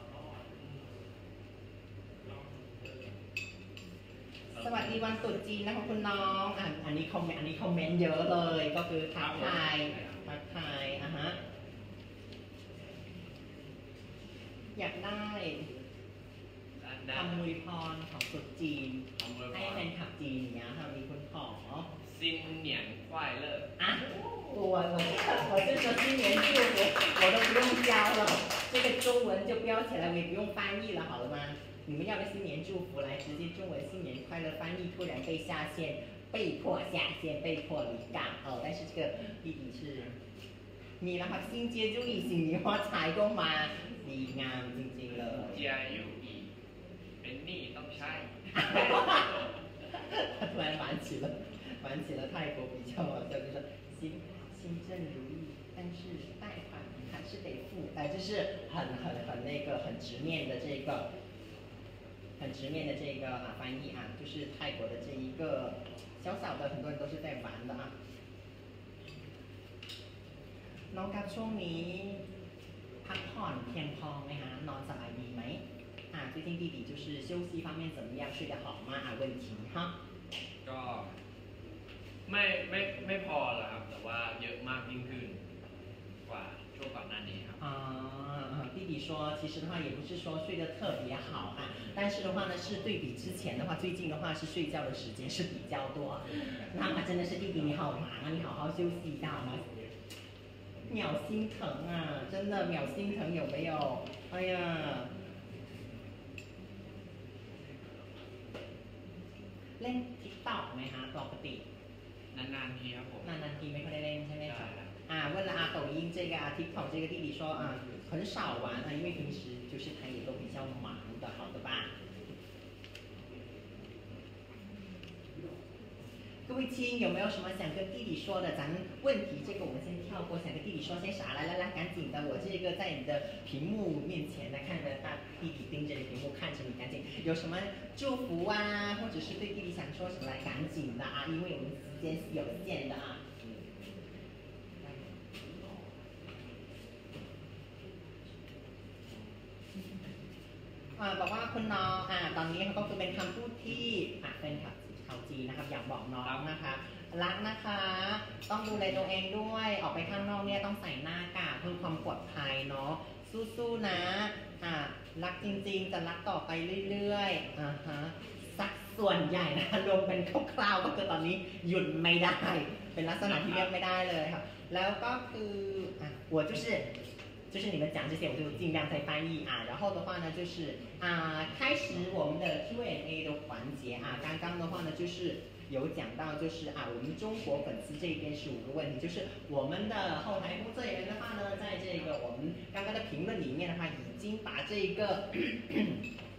สวัสดีวันตรุษจีนนะคะคุณน้องอ่านอันนี้คอมเมนต์อันนี้คอมเมนต์เยอะเลยก็คือทักทายทักทายอ่ะฮะอยากได้คำอวยพรของตรุษจีนให้แฟนคลับจีนอย่างเงี้ยค่ะมีคนขอซินเหนียนควายเลิก啊我我我就说新年祝福我都不用教了这个中文就标起来我也不用翻译了好了吗你们要的新年祝福来直接中文新年快乐翻译突然被下线被迫下线被迫离港哦但是这个弟弟是มีแล้วครับซิงเจียจุ้ยสิ่งนี้ว่าชายก็มาดีงามจริงๆเลยเจียยุอีเป็นหนี้ต้องใช้他突然玩起了玩起了泰国比较好笑就是心心正如意但是贷款还是得付哎就是很很很那个很直面的这个很直面的这个啊翻译啊，就是泰国的这一个小小的，很多人都是在玩的啊。น้องกับช่วงนี้พักผ่อนเพียงพอไหมฮะนอนสบายดีไหม啊最近弟弟就是休息方面怎么样睡得好吗啊问题哈ก็ไม่ไม่ไม่พอแล้วครับแต่ว่าเยอะมากยิ่งขึ้นกว่าช่วงก่อนหน้านี้ครับ啊弟弟说其实的话也不是说睡得特别好啊但是的话呢是对比之前的话最近的话是睡觉的时间是比较多那么真的是弟弟你好忙啊你好好休息一下好吗秒心疼啊真的秒心疼有没有哎呀เล่นทิกตอกไหมฮะปกตินานๆทีครับผมนานๆทีไม่ค่อยได้เล่นใช่ไหมครับ啊问了啊抖音这个啊 TikTok 这个弟弟说啊很少玩啊因为平时就是他也都比较忙的好的吧各位亲有没有什么想跟弟弟说的咱们问题这个我们先跳过想跟弟弟说些啥来来来赶紧的我这个在你的屏幕面前来看着大弟弟盯着你屏幕看着你赶紧有什么祝福啊或者是对弟弟想说什么来赶紧的啊因为我们时间是有限的啊บอกว่าคุณน้องอ่าตอนนี้เขาก็คือเป็นคำพูดที่อ่ะเป็นครับชาวจีนนะครับอยากบอกน้องนะคะรักนะคะต้องดูแลตัวเองด้วยออกไปข้างนอกเนี่ยต้องใส่หน้ากากเพื่อความปลอดภัยเนาะสู้ๆนะอ่ารักจริงๆจะรักต่อไปเรื่อยๆอ่าฮะสักส่วนใหญ่นะรวมเป็นคร่าวๆก็คือตอนนี้หยุดไม่ได้เป็นลักษณะที่เรียกไม่ได้เลยครับแล้วก็คืออ่ะ我就是就是你们讲这些，我就尽量在翻译啊。然后的话呢，就是啊，开始我们的 Q and A 的环节啊。刚刚的话呢，就是有讲到，就是啊，我们中国粉丝这边是五个问题，就是我们的后台工作人员的话呢，在这个我们刚刚的评论里面的话，已经把这个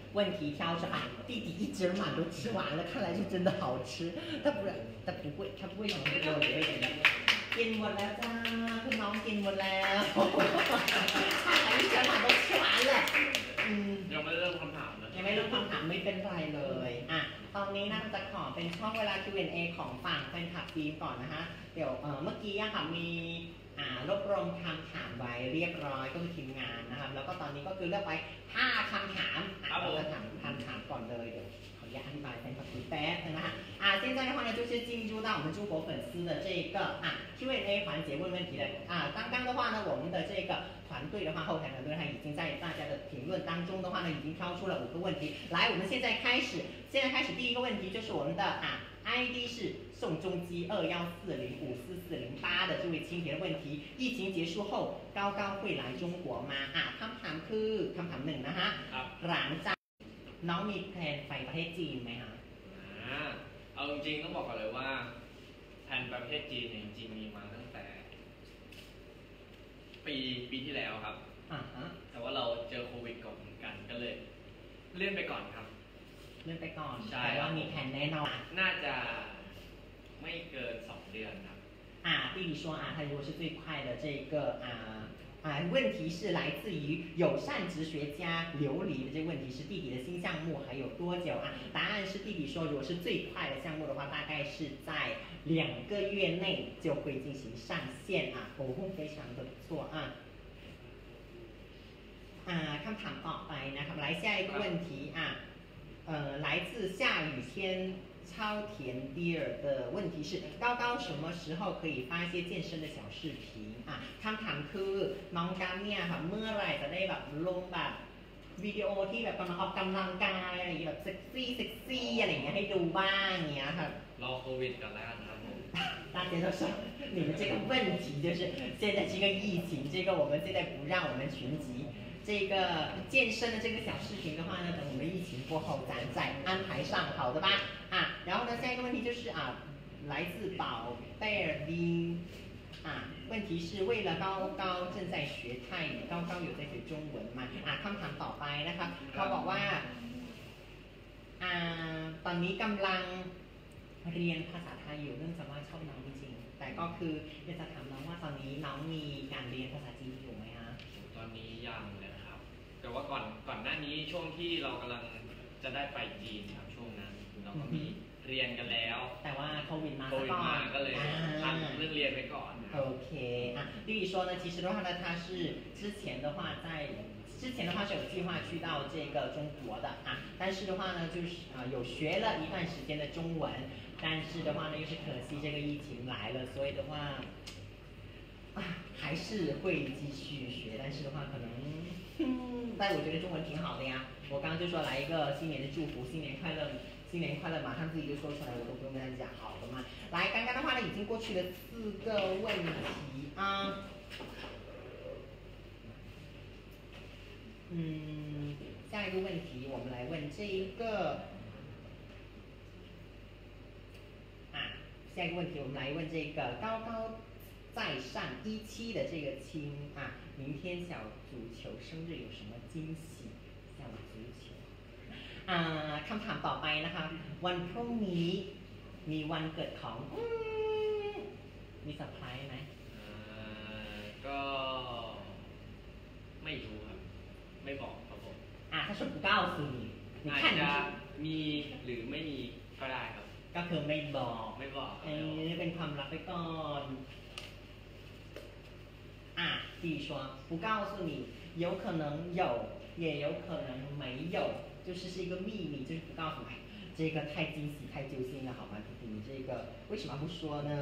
问题挑着啊，弟弟一整碗都吃完了，看来是真的好吃。他不然，他不会，他不会想这个问题会怎样？กินหมดแล้วจ้าคุณน้องกินหมดแล้วถ้าใครที่จะมา都吃完了อืมยังไม่เริ่มคำถามนะยังไม่รู้คำถามไม่เป็นไรเลยอ่ะตอนนี้น่าจะขอเป็นช่องเวลา คิว แอนด์ เอ ของฝั่งแฟนคลับทีมก่อนนะฮะเดี๋ยวเอ่อเมื่อกี้อะค่ะมีอ่ารวบรวมคำถามไว้เรียบร้อยก็คือทีมงานนะครับแล้วก็ตอนนี้ก็คือเลือกไว้ห้าคำถามอ่ะเราจะถามคำถามก่อนเลยเดี๋ยวขออนุญาตอธิบายแฟนคลับทีมแป๊บนึงนะฮะอ่ะ现在的话呢就是进入到我们中国粉丝的这个啊 คิว แอนด์ เอ 环节问问题的啊刚刚的话呢我们的这个团队的话后台团队它已经在大家的评论当中的话呢已经挑出了五个问题来我们现在开始现在开始第一个问题就是我们的啊 I D 是宋仲基二幺四零五四四零八的这位青铁的问题疫情结束后高高会来中国吗อ่ะคำถามคือคำถามหนึ่งนะฮะหลังจากน้องมีแพลนไปประเทศจีนไหมฮะอ่าเอาจริงๆต้องบอกก่อนเลยว่าแผนประเทศจีนเนี่ยจริงๆมีมาตั้งแต่ ปีปีที่แล้วครับอ่าฮะแต่ว่าเราเจอโควิดก่อนเหมือนกันก็เลยเลื่อนไปก่อนครับเลื่อนไปก่อนใช่แต่ว่ามีแผนแน่นอนน่าจะไม่เกินสองเดือนครับ啊，弟弟说啊，他如果是最快的这个啊啊，问题是来自于友善哲学家琉璃的这个问题是弟弟的新项目还有多久啊？答案是弟弟说，如果是最快的项目的话，大概是在两个月内就会进行上线啊，哦，非常的不错啊。啊，คำถามต่อไปนะครับ来下一个问题啊，呃，来自下雨天。超甜迪尔的问题是高高什么时候可以发一些健身的小视频อ่ะคำถามคือน้องกัมเนี่ยค่ะเมื่อไหร่จะได้แบบลงแบบวิดีโอที่แบบกำลังออกกำลังกายอะไรอย่างเงี้ยแบบเซ็กซี่เซ็กซี่อะไรอย่างเงี้ยให้ดูบ้างอย่างเงี้ยค่ะรอโควิดก่อนแล้วกันครับผม大家都说你们这个问题就是现在这个疫情这个我们现在不让我们群集这个健身的这个小视频的话呢，等我们疫情过后咱再安排上，好的吧？啊，然后呢，下一个问题就是啊，来自宝贝尔丁啊，问题是为了高高正在学泰语，高高有在学中文嘛？啊คำถามต่อไปนะครับเขาบอกว่าอ่าตอนนี้กำลังเรียนภาษาไทยอยู่เนื่องจากว่าชอบน้องจริงๆแต่ก็คืออยากจะถามน้องว่าตอนนี้น้องมีการเรียนภาษาจีนอยู่ไหมฮะตอนนี้ยังเลยครับ แต่ว่าก่อนก่อนหน้านี้ช่วงที่เรากำลังจะได้ไปจีนครับช่วงนั้นเราก็มีเรียนกันแล้วแต่ว่าโควิดมาโควิดมาก็เลยพักเรื่องเรียนไปก่อนโอเคอ่ะ弟弟说呢其实的话呢他是之前的话在之前的话是有计划去到这个中国的啊但是的话呢就是啊有学了一段时间的中文但是的话呢又是可惜这个疫情来了所以的话啊还是会继续学但是的话可能嗯但我觉得中文挺好的呀我刚刚就说来一个新年的祝福新年快乐新年快乐马上自己就说出来我都不用跟他讲好的嘛来刚刚的话呢已经过去了四个问题啊嗯下一个问题我们来问这一个啊下一个问题我们来问这个高高在上一期的这个亲啊明天小足球生日有什么惊喜小足球อ่าคำถามต่อไปนะคะวันพรุ่งนี้มีวันเกิดของมีเซอร์ไพรส์ไหมก็ไม่รู้ครับไม่บอกครับผมอ่าถ้าฉัน不告诉你你อาจ看จะมีหรือไม่มีก็ได้ครับก็คือไม่บอกไม่บอกเอ้ยเป็นความลับไปก่อนอ่ะ弟说不告诉你有可能有也有可能没有就是是一个秘密就是不告诉你这个太惊喜太揪心了好吗弟弟你这个为什么不说呢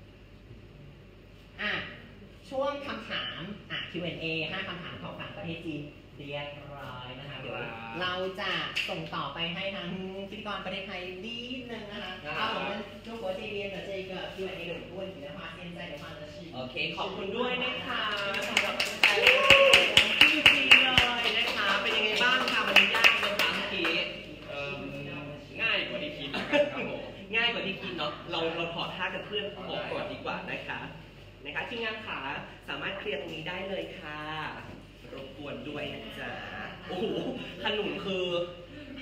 อ่ะช่วงคำถามอ่ะ คิว แอนด์ เอ ห้าคำถามของฝั่งประเทศจีนเรียบร้อยนะคะเดี๋ยวเราจะส่งต่อไปให้ทางพิธีกรประเทศไทยนิดนึงนะคะเอา我们中国这边的这个 คิว แอนด์ เอ 的五个问题的话现在的话呢是โอเคขอบคุณด้วยนะคะสำหรับจริงๆเลยนะคะเป็นยังไงบ้างคะมันยากไหมคะเมื่อกี้ง่ายกว่าที่คิดนะครับผมง่ายกว่าที่คิดเนาะเราเราถอดท่ากับเพื่อนบอกก่อนดีกว่านะคะนะคะทีมงานขาสามารถเคลียร์ตรงนี้ได้เลยค่ะรบกวนด้วยนะจ๊ะโอ้โหขนุนคือ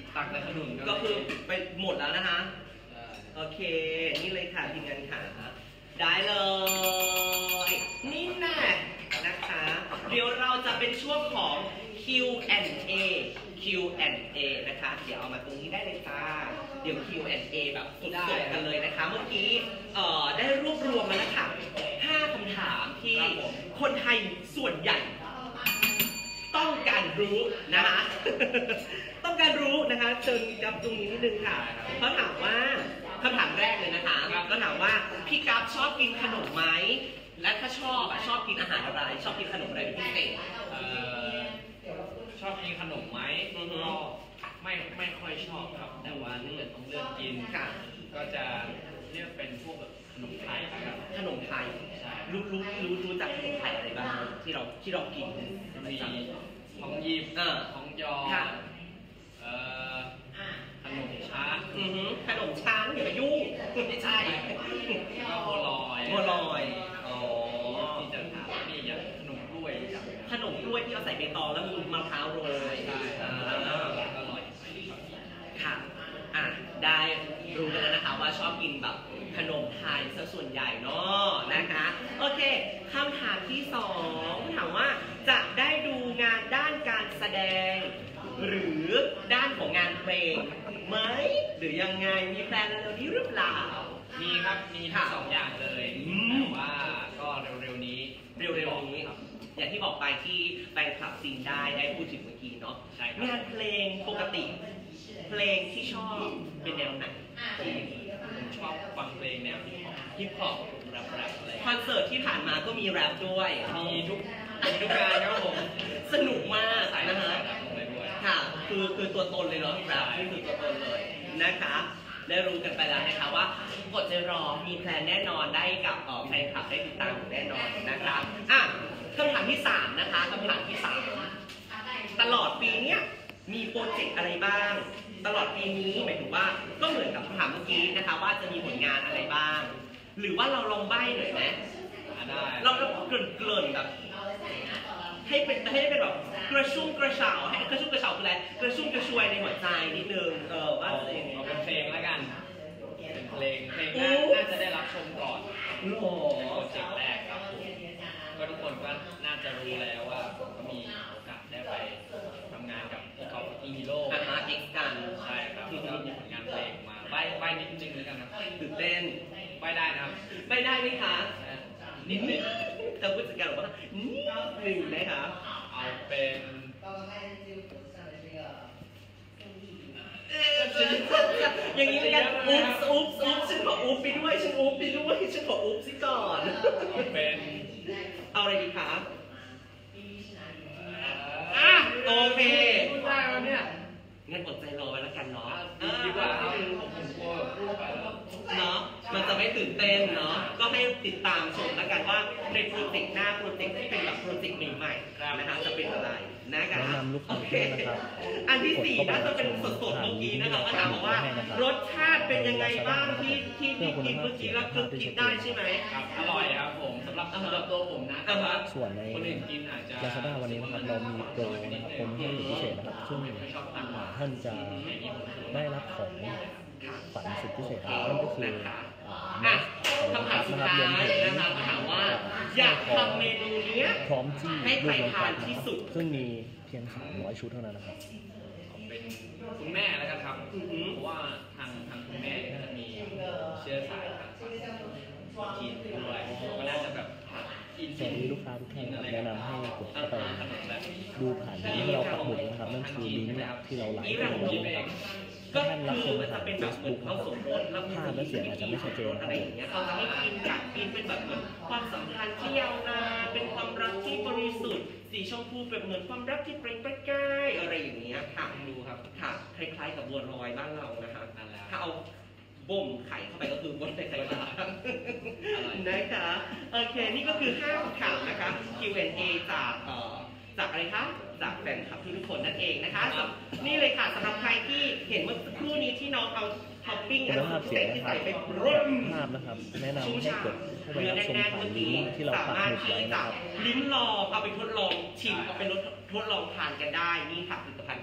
ตักในขนุนก็คือไปหมดแล้วนะคะโอเคนี่เลยค่ะทีมงานค่ะได้เลยนี่แน่นะคะเดี๋ยวเราจะเป็นช่วงของ คิว แอนด์ เอ คิว แอนด์ เอ นะคะเดี๋ยวเอามาตรงนี้ได้เลยค่ะเดี๋ยว คิว แอนด์ เอ แบบสุดๆกันเลยนะคะเมื่อกี้เอ่อได้รวบรวมมาแล้วค่ะห้าคำถามที่คนไทยส่วนใหญ่ต้องการรู้นะคะต้องการรู้นะคะเชิญกับตรงนี้นิดนึงค่ะเขาถามว่าคำถามแรกเลยนะคะก็ถามว่าพี่กัฟชอบกินขนมไหมและถ้าชอบอะชอบกินอาหารอะไรชอบกินขนมอะไรเป็นพิเศษเอ่อชอบกินขนมไหมก็ไม่ไม่ค่อยชอบครับ แต่ว่าถ้าเกิดต้องเลือกกินค่ะก็จะเลือกเป็นพวกแบบขนมไทยนะครับขนมไทยใช่รู้รู้รู้รู้จักขนมไทยอะไรบ้างที่เราที่เรากินมีทองหยิบเออทองยอค่ะเอ่อขนมช้างอือหือขนมช้างอย่าไปยุ่งไม่ใช่ก็บัวลอยบัวลอยอ๋อที่จะถามว่านี่อย่างขนมกล้วยรู้จักไหมขนมกล้วยที่เราใส่ใบตองแล้วมีมะพร้าวโรยใช่อ่าอร่อยค่ะอ่ะได้รู้กันแล้วนะคะว่าชอบกินแบบขนมไทยซะส่วนใหญ่เนาะนะคะโอเคคำถามที่สองถามว่าจะได้ดูงานด้านการแสดง หรือด้านของงานเพลงไหมหรือยังไงมีแพลนเร็วๆนี้หรือเปล่ามีครับ มีทั้งสองอย่างเลยอืมแต่ว่าก็เร็วๆนี้เร็วๆนี้อย่างที่บอกไปที่แฟนคลับซีนได้ได้พูดถึงเมื่อกี้เนาะใช่ครับงานเพลงปกติ เพลงที่ชอบเป็นแนวไหนผมชอบฟังเพลงแนวฮิปฮอปแรปๆอะไรคอนเสิร์ตที่ผ่านมาก็มีแรปด้วยมีทุกมีทุกงานครับผมสนุกมากใส่นะใส่ฮะแรปลงไปด้วยค่ะคือคือตัวตนเลยเนาะแรปนี่คือตัวตนเลยนะคะได้รู้กันไปแล้วนะคะว่ากดใจรอมีแพลนแน่นอนได้กับเอ่อแฟนคลับได้ติดตามแน่นอนนะคะอ่ะคำถามที่สามนะคะคำถามที่สามตลอดปีเนี้ยมีโปรเจกต์อะไรบ้าง ตลอดปีนี้หมายถึงว่าก็เหมือนกับคำถามเมื่อกี้นะคะว่าจะมีผลงานอะไรบ้าง หรือว่าเราลองใบ้หน่อยไหมอ่าได้เราเราเกริ่นเกริ่นแบบให้เป็นให้ได้เป็นแบบกระชุ่มกระเฉาให้กระชุ่มกระเฉาคืออะไรกระชุ่มกระชวยในหัวใจนิดนึงเออว่าเอาจะยังไงเอาเป็นเพลงแล้วกัน เป็นเพลง เพลงโอ้น่าน่าจะได้รับชมก่อนโอ้โหเป็นโปรเจกต์แรกครับผมก็ทุกคนก็น่าจะรู้แล้วว่าผมก็มีโอกาสได้ไปทำงานกับพี่ท็อปอีฮีโร่อ่ะฮะเอ็กซ์กันใช่ครับแล้วก็มีผลงานเพลงมาใบใบนิดนึงแล้วกันครับตื่นเต้นใบได้นะครับไม่ได้ไหมคะนิดนึงแต่ผู้จัดการบอกว่านิดนึงนะคะเอาเป็นเอออย่างนี้แล้วกันอุ๊บอุ๊บอุ๊บฉันขออุ๊บไปด้วยฉันอุ๊บไปด้วยฉันขออุ๊บสิก่อนเป็นเอาอะไรดีคะอ่ะโอเคพูดได้แล้วเนี่ยงั้นอดใจรอไว้แล้วกันเนาะดีกว่าครับผมผมกลัวแบบพูดไปแล้วเนาะมันจะไม่ตื่นเต้นเนาะก็ให้ติดตามชมแล้วกันว่าในโปรเจกต์หน้าโปรเจกต์ที่เป็นแบบโปรเจกต์ใหม่ๆนะคะจะเป็นอะไรนะคะแนะนำลูกค้าโอเคด้วยนะครับอันที่สี่น่าจะเป็นสดๆเมื่อกี้นะคะก็ถามบอกว่ารสชาติเป็นยังไงบ้างที่ที่ที่กินเมื่อกี้แล้วคือกินได้ใช่ไหมครับอร่อยครับผมสำหรับสำหรับตัวผมนะอ่าฮะส่วนในคนอื่นกินอาจจะ Lazada วันนี้นะครับเรามีโปรนะครับโปรโมชั่นสุดพิเศษนะครับซึ่งไม่ชอบทานหวานท่านจะได้รับของฝันสุดพิเศษครับนั่นก็คืออ่าอ่ะแมสคำถามสุดนะครับท้ารวมถึยงนะคะถามว่าอยากทำเมนูเนี้ยพร้อมจี้ให้ใครลูกทานที่สุดซึ่งมีเพียงสามร้อยชุดเท่านั้นนะครับเป็นคุณแม่แล้วกันครับอือหือเพราะว่าทางทางคุณแม่จะมีเชื้อสายทางฝั่งจีนด้วยก็น่าจะแบบอินสวัสดีลูกค้าทุกท่านนะครับแนะนำให้กดอาเข้าไปหารขนมแบบดูผ่านลิงก์ที่เราปักหมุดนะครับนั่นคือลิงก์ที่เราไลฟ์นี่ไปแบบแล้วคิดนะเอครับงถ้าก็ท่านรับชคือมมันจะผ่านเป็นแบบเหมือน Facebook เขาสมรสแล้วภาพและเสียงอาจจะไม่ชัดเจนนะครับอะไรอย่างเงี้ยเขาจะให้กินกัดกินเป็นแบบเหมือนความสัมพันธ์ที่ยาวนานเป็นความรักที่บริสุทธิ์สีชมพูแบบเหมือนความรักที่เปล่งประกายอะไรอย่างเงี้ยค่ะดูครับค่ะคล้ายๆกับบัวลอยบ้านเรานะคะนั่นแหละถ้าเอาบ่มไข่เข้าไปก็คือบัวลอยไข่ปลาอร่อยนะคะโอเคนี่ก็คือห้าคำถามนะคะ คิว แอนด์ เอ จากเอ่อจากอะไรคะจากแฟนคลับทุกคนนั่นเองนะคะสำนี่เลยค่ะสำหรับใครที่เห็นเมื่อสักครู่นี้ที่น้องเอาท็อปปิ้งคุอันณภาพพิเสีเศยงษที่นะครัใส่บไปร่มภาพนะครับแนะนำชุ่มให้ฉ่ำกดเข้าไปเนื้อรับชมแน่นๆผ่าเมื่นอลิกี้งก์ที่เราสาปักมารหถมุดที่ไว้จะนะครับลิ้มลองเอาไปทดลองชิมเอาไปทดลองทานกันได้นี่ค่ะผลิตภัณฑ์ของเรา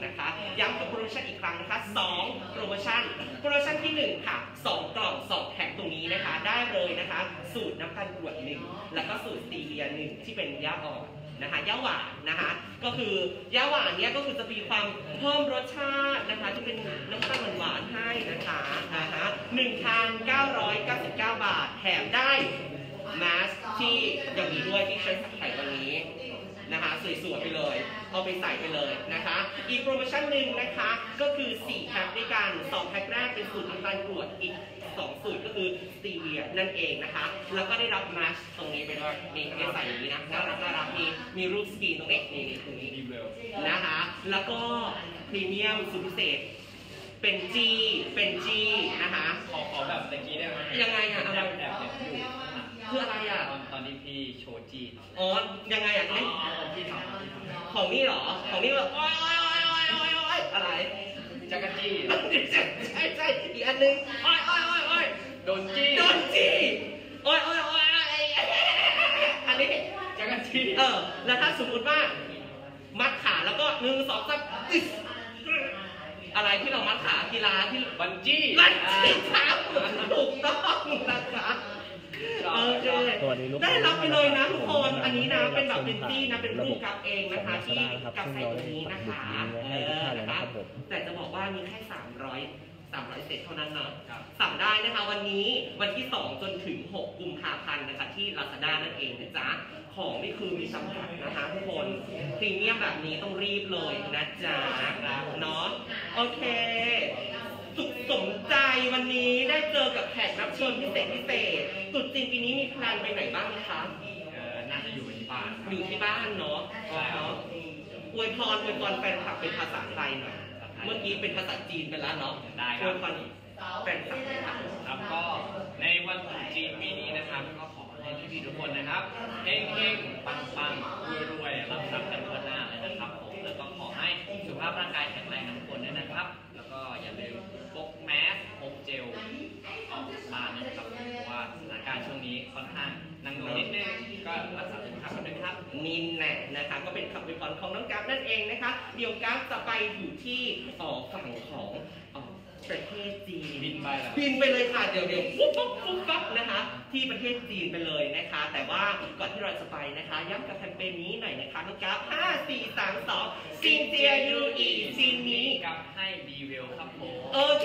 นะคะย้ำกับโปรโมชั่นอีกครั้งนะคะสองโปรโมชั่นโปรโมชั่นที่หนึ่งค่ะสองกล่องสองแพ็คตรงนี้นะคะได้เลยนะคะสูตรน้ำตาลกรวดหนึ่งแล้วก็สูตรสตีเวียหนึ่งที่เป็นย่าอ่อนนะคะย่าหวานนะคะก็คือย่าหวานเนี้ยก็คือจะมีความเพิ่มรสชาตินะคะที่เป็นน้ำตาลหวานๆให้นะคะนะคะหนึ่งพันเก้าร้อยเก้าสิบเก้าบาทแถมได้มาสที่อย่างนี้ด้วยที่ใช้ใส่วันนี้นะคะสวยๆไปเลยเอาไปใส่ไปเลยนะคะอีกโปรโมชั่นหนึ่งนะคะก็คือสี่แพ็คด้วยกันสองแพ็คแรกเป็นสูตรน้ำตาลกรวดอีกสองสูตรก็คือสตีเวียนั่นเองนะคะแล้วก็ได้รับมาสตรงนี้ไปด้วยนี่ได้ใส่อย่างนี้นะน่ารักน่ารักมีมีรูปสกรีนตรงนี้นี่นี่ตรงนี้นะคะแล้วก็พรีเมียมสุดพิเศษเป็นจีเป็นจีนะคะขอขอแบบตะกี้ได้ไหมยังไงอะอะไรแอบเห็นอยู่คืออะไรอ่ะตอนตอนที่พี่โชว์จีอ๋อยังไงอ่ะอ๋นี่อพี่ทำของนี่เหรอของนี่แบบโอ๊ยโอ๊ยโอ๊ยโอ๊ยโอ๊ยโอ๊ยอะไรจักรจี้ใช่ใช่อีกอันนึงโอ๊ยโอ๊ยโอ๊ยโอ๊ยโดนจี้โดนจีโอ๊ยโอ๊ยโอ๊ยอันนี้จักรจี้เออแล้วถ้าสมมติว่ามัดขาแล้วก็หนึ่งสองสามอะไรที่เรามัดขากีฬาที่บันจี้มัดจีครับถูกต้องนะคะโอเคได้รับไปเลยนะทุกคนอันนี้นะเป็นแบบเป็นตี้นะเป็นรูปกับเองนะคะที่กับใส่ตรงนี้นะคะเออนะคะแต่จะบอกว่ามีแค่สามร้อยสามร้อยเศษเท่านั้นเนาะสั่งได้นะคะวันนี้วันที่สองจนถึงหกกุมภาพันธ์นะคะที่ Lazada นั่นเองนะจ๊ะของนี่คือมีจำกัดนะคะทุกคนพรีเมียมแบบนี้ต้องรีบเลยนะจ๊ะเนาะโอเคสุขสมใจวันนี้ได้เจอกับแขกรับเชิญพิเศษพิเศษตรุษจีนปีนี้มีแพลนไปไหนบ้างคะเออน่าจะอยู่ที่บ้านอยู่ที่บ้านเนาะเนาะอวยพรอวยพรแฟนคลับเป็นภาษาไทยหน่อยเมื่อกี้เป็นภาษาจีนไปแล้วเนาะได้คอรัวบยพรแฟนคลับค่ะครับก็ในวันตรุษจีนปีนี้นะครับก็ขอให้พี่ๆทุกคนนะครับเฮงๆปังๆรวยๆรับทรัพย์กันทั่วหน้าเลยนะครับผมแล้วก็ขอให้สุขภาพร่างกายแข็งแรงทุกคนด้วยนะครับแล้วก็อย่าลืมพกแมสพกเจลออกบ้านนะครับเพราะว่าสถานการณ์ช่วงนี้ค่อนข้างนั่งดูนิดนึงก็รักษาสุขภาพกันด้วยครับนินแน่นะคะก็เป็นคำอวยพรของน้องกราฟนั่นเองนะคะเดี๋ยวกราฟจะไปอยู่ที่อ๋อฝั่งของอ๋อประเทศจีนบินไปเหรอบินไปเลยค่ะเดี๋ยวเดี๋ยวปุ๊บปุ๊บปุ๊บปั๊บนะคะที่ประเทศจีนไปเลยนะคะ แต่ว่าก่อนที่เราจะไปนะคะย้ำกับแคมเปญนี้หน่อยนะคะน้องกราฟห้า สี่ สาม สองซินเจียยูอีจีนนี้กับให้บีเวลครับผมโอเค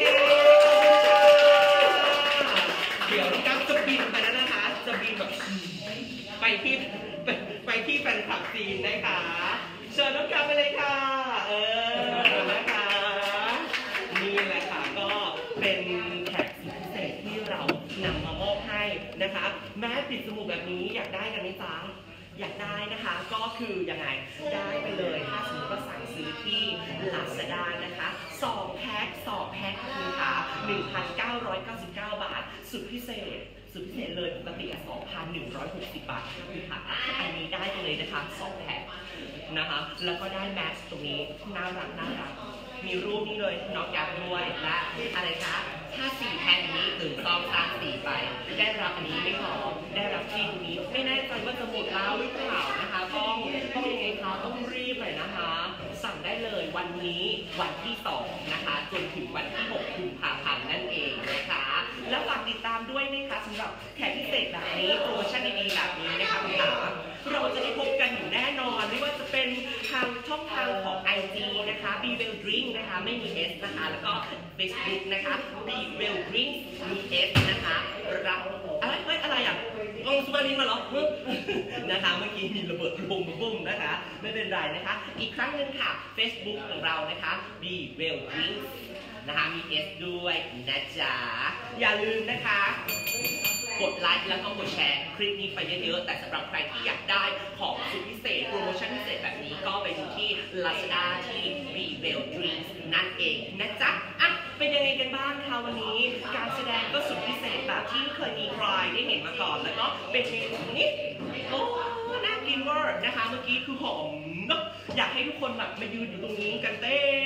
เดี๋ยวน้องกราฟจะบินไปแล้วนะคะจะบินแบบไปที่ไปไปที่แฟนคลับจีนนะคะเชิญน้องกราฟไปเลยค่ะเออนะคะนี่แหละค่ะก็เป็นแขกสุดพิเศษที่เรานำมามอบให้นะคะแม้ปิดจมูกแบบนี้อยากได้กันไหมจ๊ะอยากได้นะคะก็คือยังไงได้ไปเลยถ้าสมมติว่าสั่งซื้อที่ Lazada นะคะสองแพ็คสองแพ็คคุณค่ะ หนึ่งพันเก้าร้อยเก้าสิบเก้า บาทสุดพิเศษสุดพิเศษเลยปกติ สองพันหนึ่งร้อยหกสิบ บาทคุณค่ะอันนี้ได้ไปเลยนะคะสองแพ็คนะคะแล้วก็ได้แมสตรงนี้น่ารักน่ารักมีรูปนี้เลยน้องแก๊ปด้วยและอะไรคะถ้าสี่แพ็คนี้หนึ่งซองสามสี่ไปได้รับอันนี้ไม่พอได้รับที่ตรงนี้ไม่แน่ใจว่าจะหมดแล้วหรือเปล่านะคะต้องต้องยังไงคะต้องรีบเลยนะคะสั่งได้เลยวันนี้วันที่สองนะคะจนถึงวันที่หกกุมภาพันธ์นั่นเองนะคะแล้วฝากติดตามด้วยนะคะสำหรับแขกพิเศษแบบนี้โปรโมชั่นดีๆแบบนี้นะคะคุณขาเราจะได้พบกันอยู่แน่นอนไม่ว่าจะเป็นทางช่องทางของ ไอ จี นะคะ บี เวล Drink นะคะไม่มี S นะคะแล้วก็ Facebook นะคะ บี เวล Drink มี S นะคะรับอะไรเฮ้ยอะไรอ่ะลงสุมาลินมาเหรอนะคะเมื่อกี้มีระเบิดบุ้มบุ้มนะคะไม่เป็นไรนะคะอีกครั้งหนึ่งค่ะ Facebook ของเรานะคะ บี เวล Drink นะคะมี S ด้วยนะจ๊ะอย่าลืมนะคะกดไลค์แล้วก็กดแชร์คลิปนี้ไปเยอะๆแต่สำหรับใครที่อยากได้ของสุดพิเศษโปรโมชั่นพิเศษแบบนี้ก็ไปดูที่ Lazada ที่ บี เวล Dreams นั่นเองนะจ๊ะอ่ะเป็นยังไงกันบ้างคะวันนี้การแสดงก็สุดพิเศษแบบที่ไม่เคยมีใครได้เห็นมาก่อนแล้วก็เป็นเมนูนี้โอ้น่ากินเวอร์นะคะเมื่อกี้คือหอมเนาะอยากให้ทุกคนแบบมายืนอยู่ตรงนี้กันเต็มนะคะเพราะว่า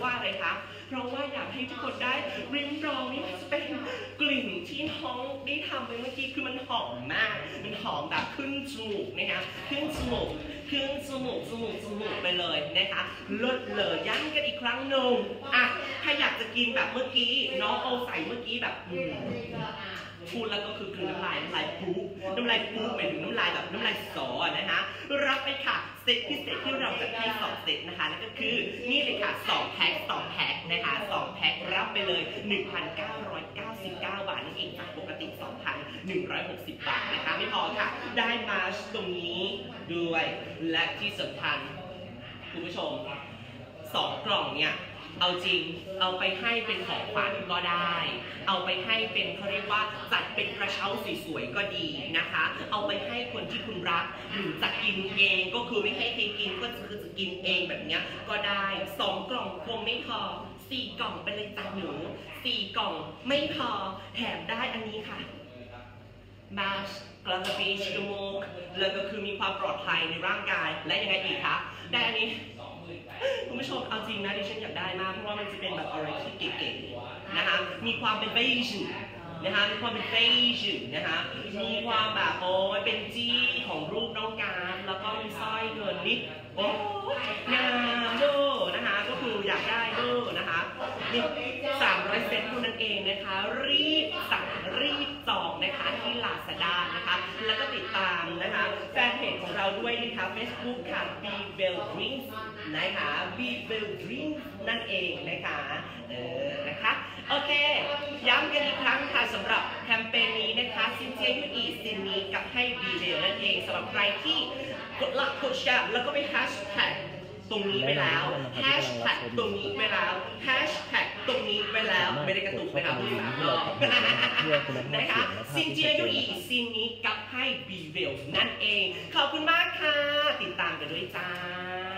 ว่าอะไรคะเพราะว่าอยากให้ทุกคนได้ริมรองนี่เป็นกลิ่นที่น้องได้ทำไปเมื่อกี้คือมันหอมมากมันหอมแบบขึ้นจมูกนะคะขึ้นจมูกขึ้นจมูกจมูกจมูกไปเลยนะคะเลิศเลยย้ำกันอีกครั้งหนึ่งอ่ะถ้าอยากจะกินแบบเมื่อกี้น้องเอาใส่เมื่อกี้แบบพูดแล้วก็คือคือน้ำลายน้ำลายปูน้ำลายปูหมายถึงน้ำลายแบบน้ำลายสอนะคะรับไปค่ะเซตพิเศษที่เราจะให้สองเซตนะคะนั่นก็คือนี่เลยค่ะสองแพ็คสองแพ็คนะคะสองแพ็ครับไปเลย หนึ่งพันเก้าร้อยเก้าสิบเก้า บาทนั่นเองจากปกติ สองพันหนึ่งร้อยหกสิบ บาทนะคะไม่พอค่ะได้มาร์ชตรงนี้ด้วยและที่สำคัญคุณผู้ชมสองกล่องเนี่ยเอาจริงเอาไปให้เป็นของขวัญก็ได้เอาไปให้เป็นเขาเรียกว่าจัดเป็นกระเช้าสวยๆก็ดีนะคะเอาไปให้คนที่คุณรักหรือจะกินเองก็คือไม่ให้ใครกินก็คือจะกินเองแบบนี้ก็ได้สองกล่องคงไม่พอสี่กล่องไปเลยจ้ะหนูสี่กล่องไม่พอแถมได้อันนี้ค่ะมาสกระปีจมูกแล้วก็คือมีความปลอดภัยในร่างกายและยังไงอีกคะได้อันนี้คุณผู้ชมเอาจริงนะดิฉันอยากได้มากเพราะว่ามันจะเป็นแบบอะไรที่เก๋ๆนะคะมีความเป็นเบจูนะคะมีความเป็นเบจูนะคะมีความแบบโอ้ยเป็นจี้ของรูปน้องการแล้วก็มีสร้อยเงินนิดโอ้งามโดนะคะก็คืออยากได้โดนะคะนี่สามร้อยเซตเท่านั้นเองนะคะรีบสั่งรีบจองนะคะที่ลาซาด้านะคะแล้วก็ติดตามนะคะแฟนเพจของเราด้วยนะคะ Facebook ค่ะ Be Well Drinks นะคะ Be Well Drinks นั่นเองนะคะเออนะคะโอเคย้ำกันอีกครั้งค่ะสำหรับแคมเปญนี้นะคะซินเจียยูอีซินนี้กับให้ Be Well นั่นเองสำหรับใครที่กดไลค์กดแชร์แล้วก็ไปแฮชแท็กตรงนี้ไปแล้วแฮชแท็กตรงนี้ไปแล้วแฮชแท็กตรงนี้ไปแล้วไม่ได้กระตุกไปครับพี่สามรอบนะคะซินเจียยูอีซินนี้กับให้ Be Well นั่นเองขอบคุณมากค่ะติดตามกันด้วยจ้า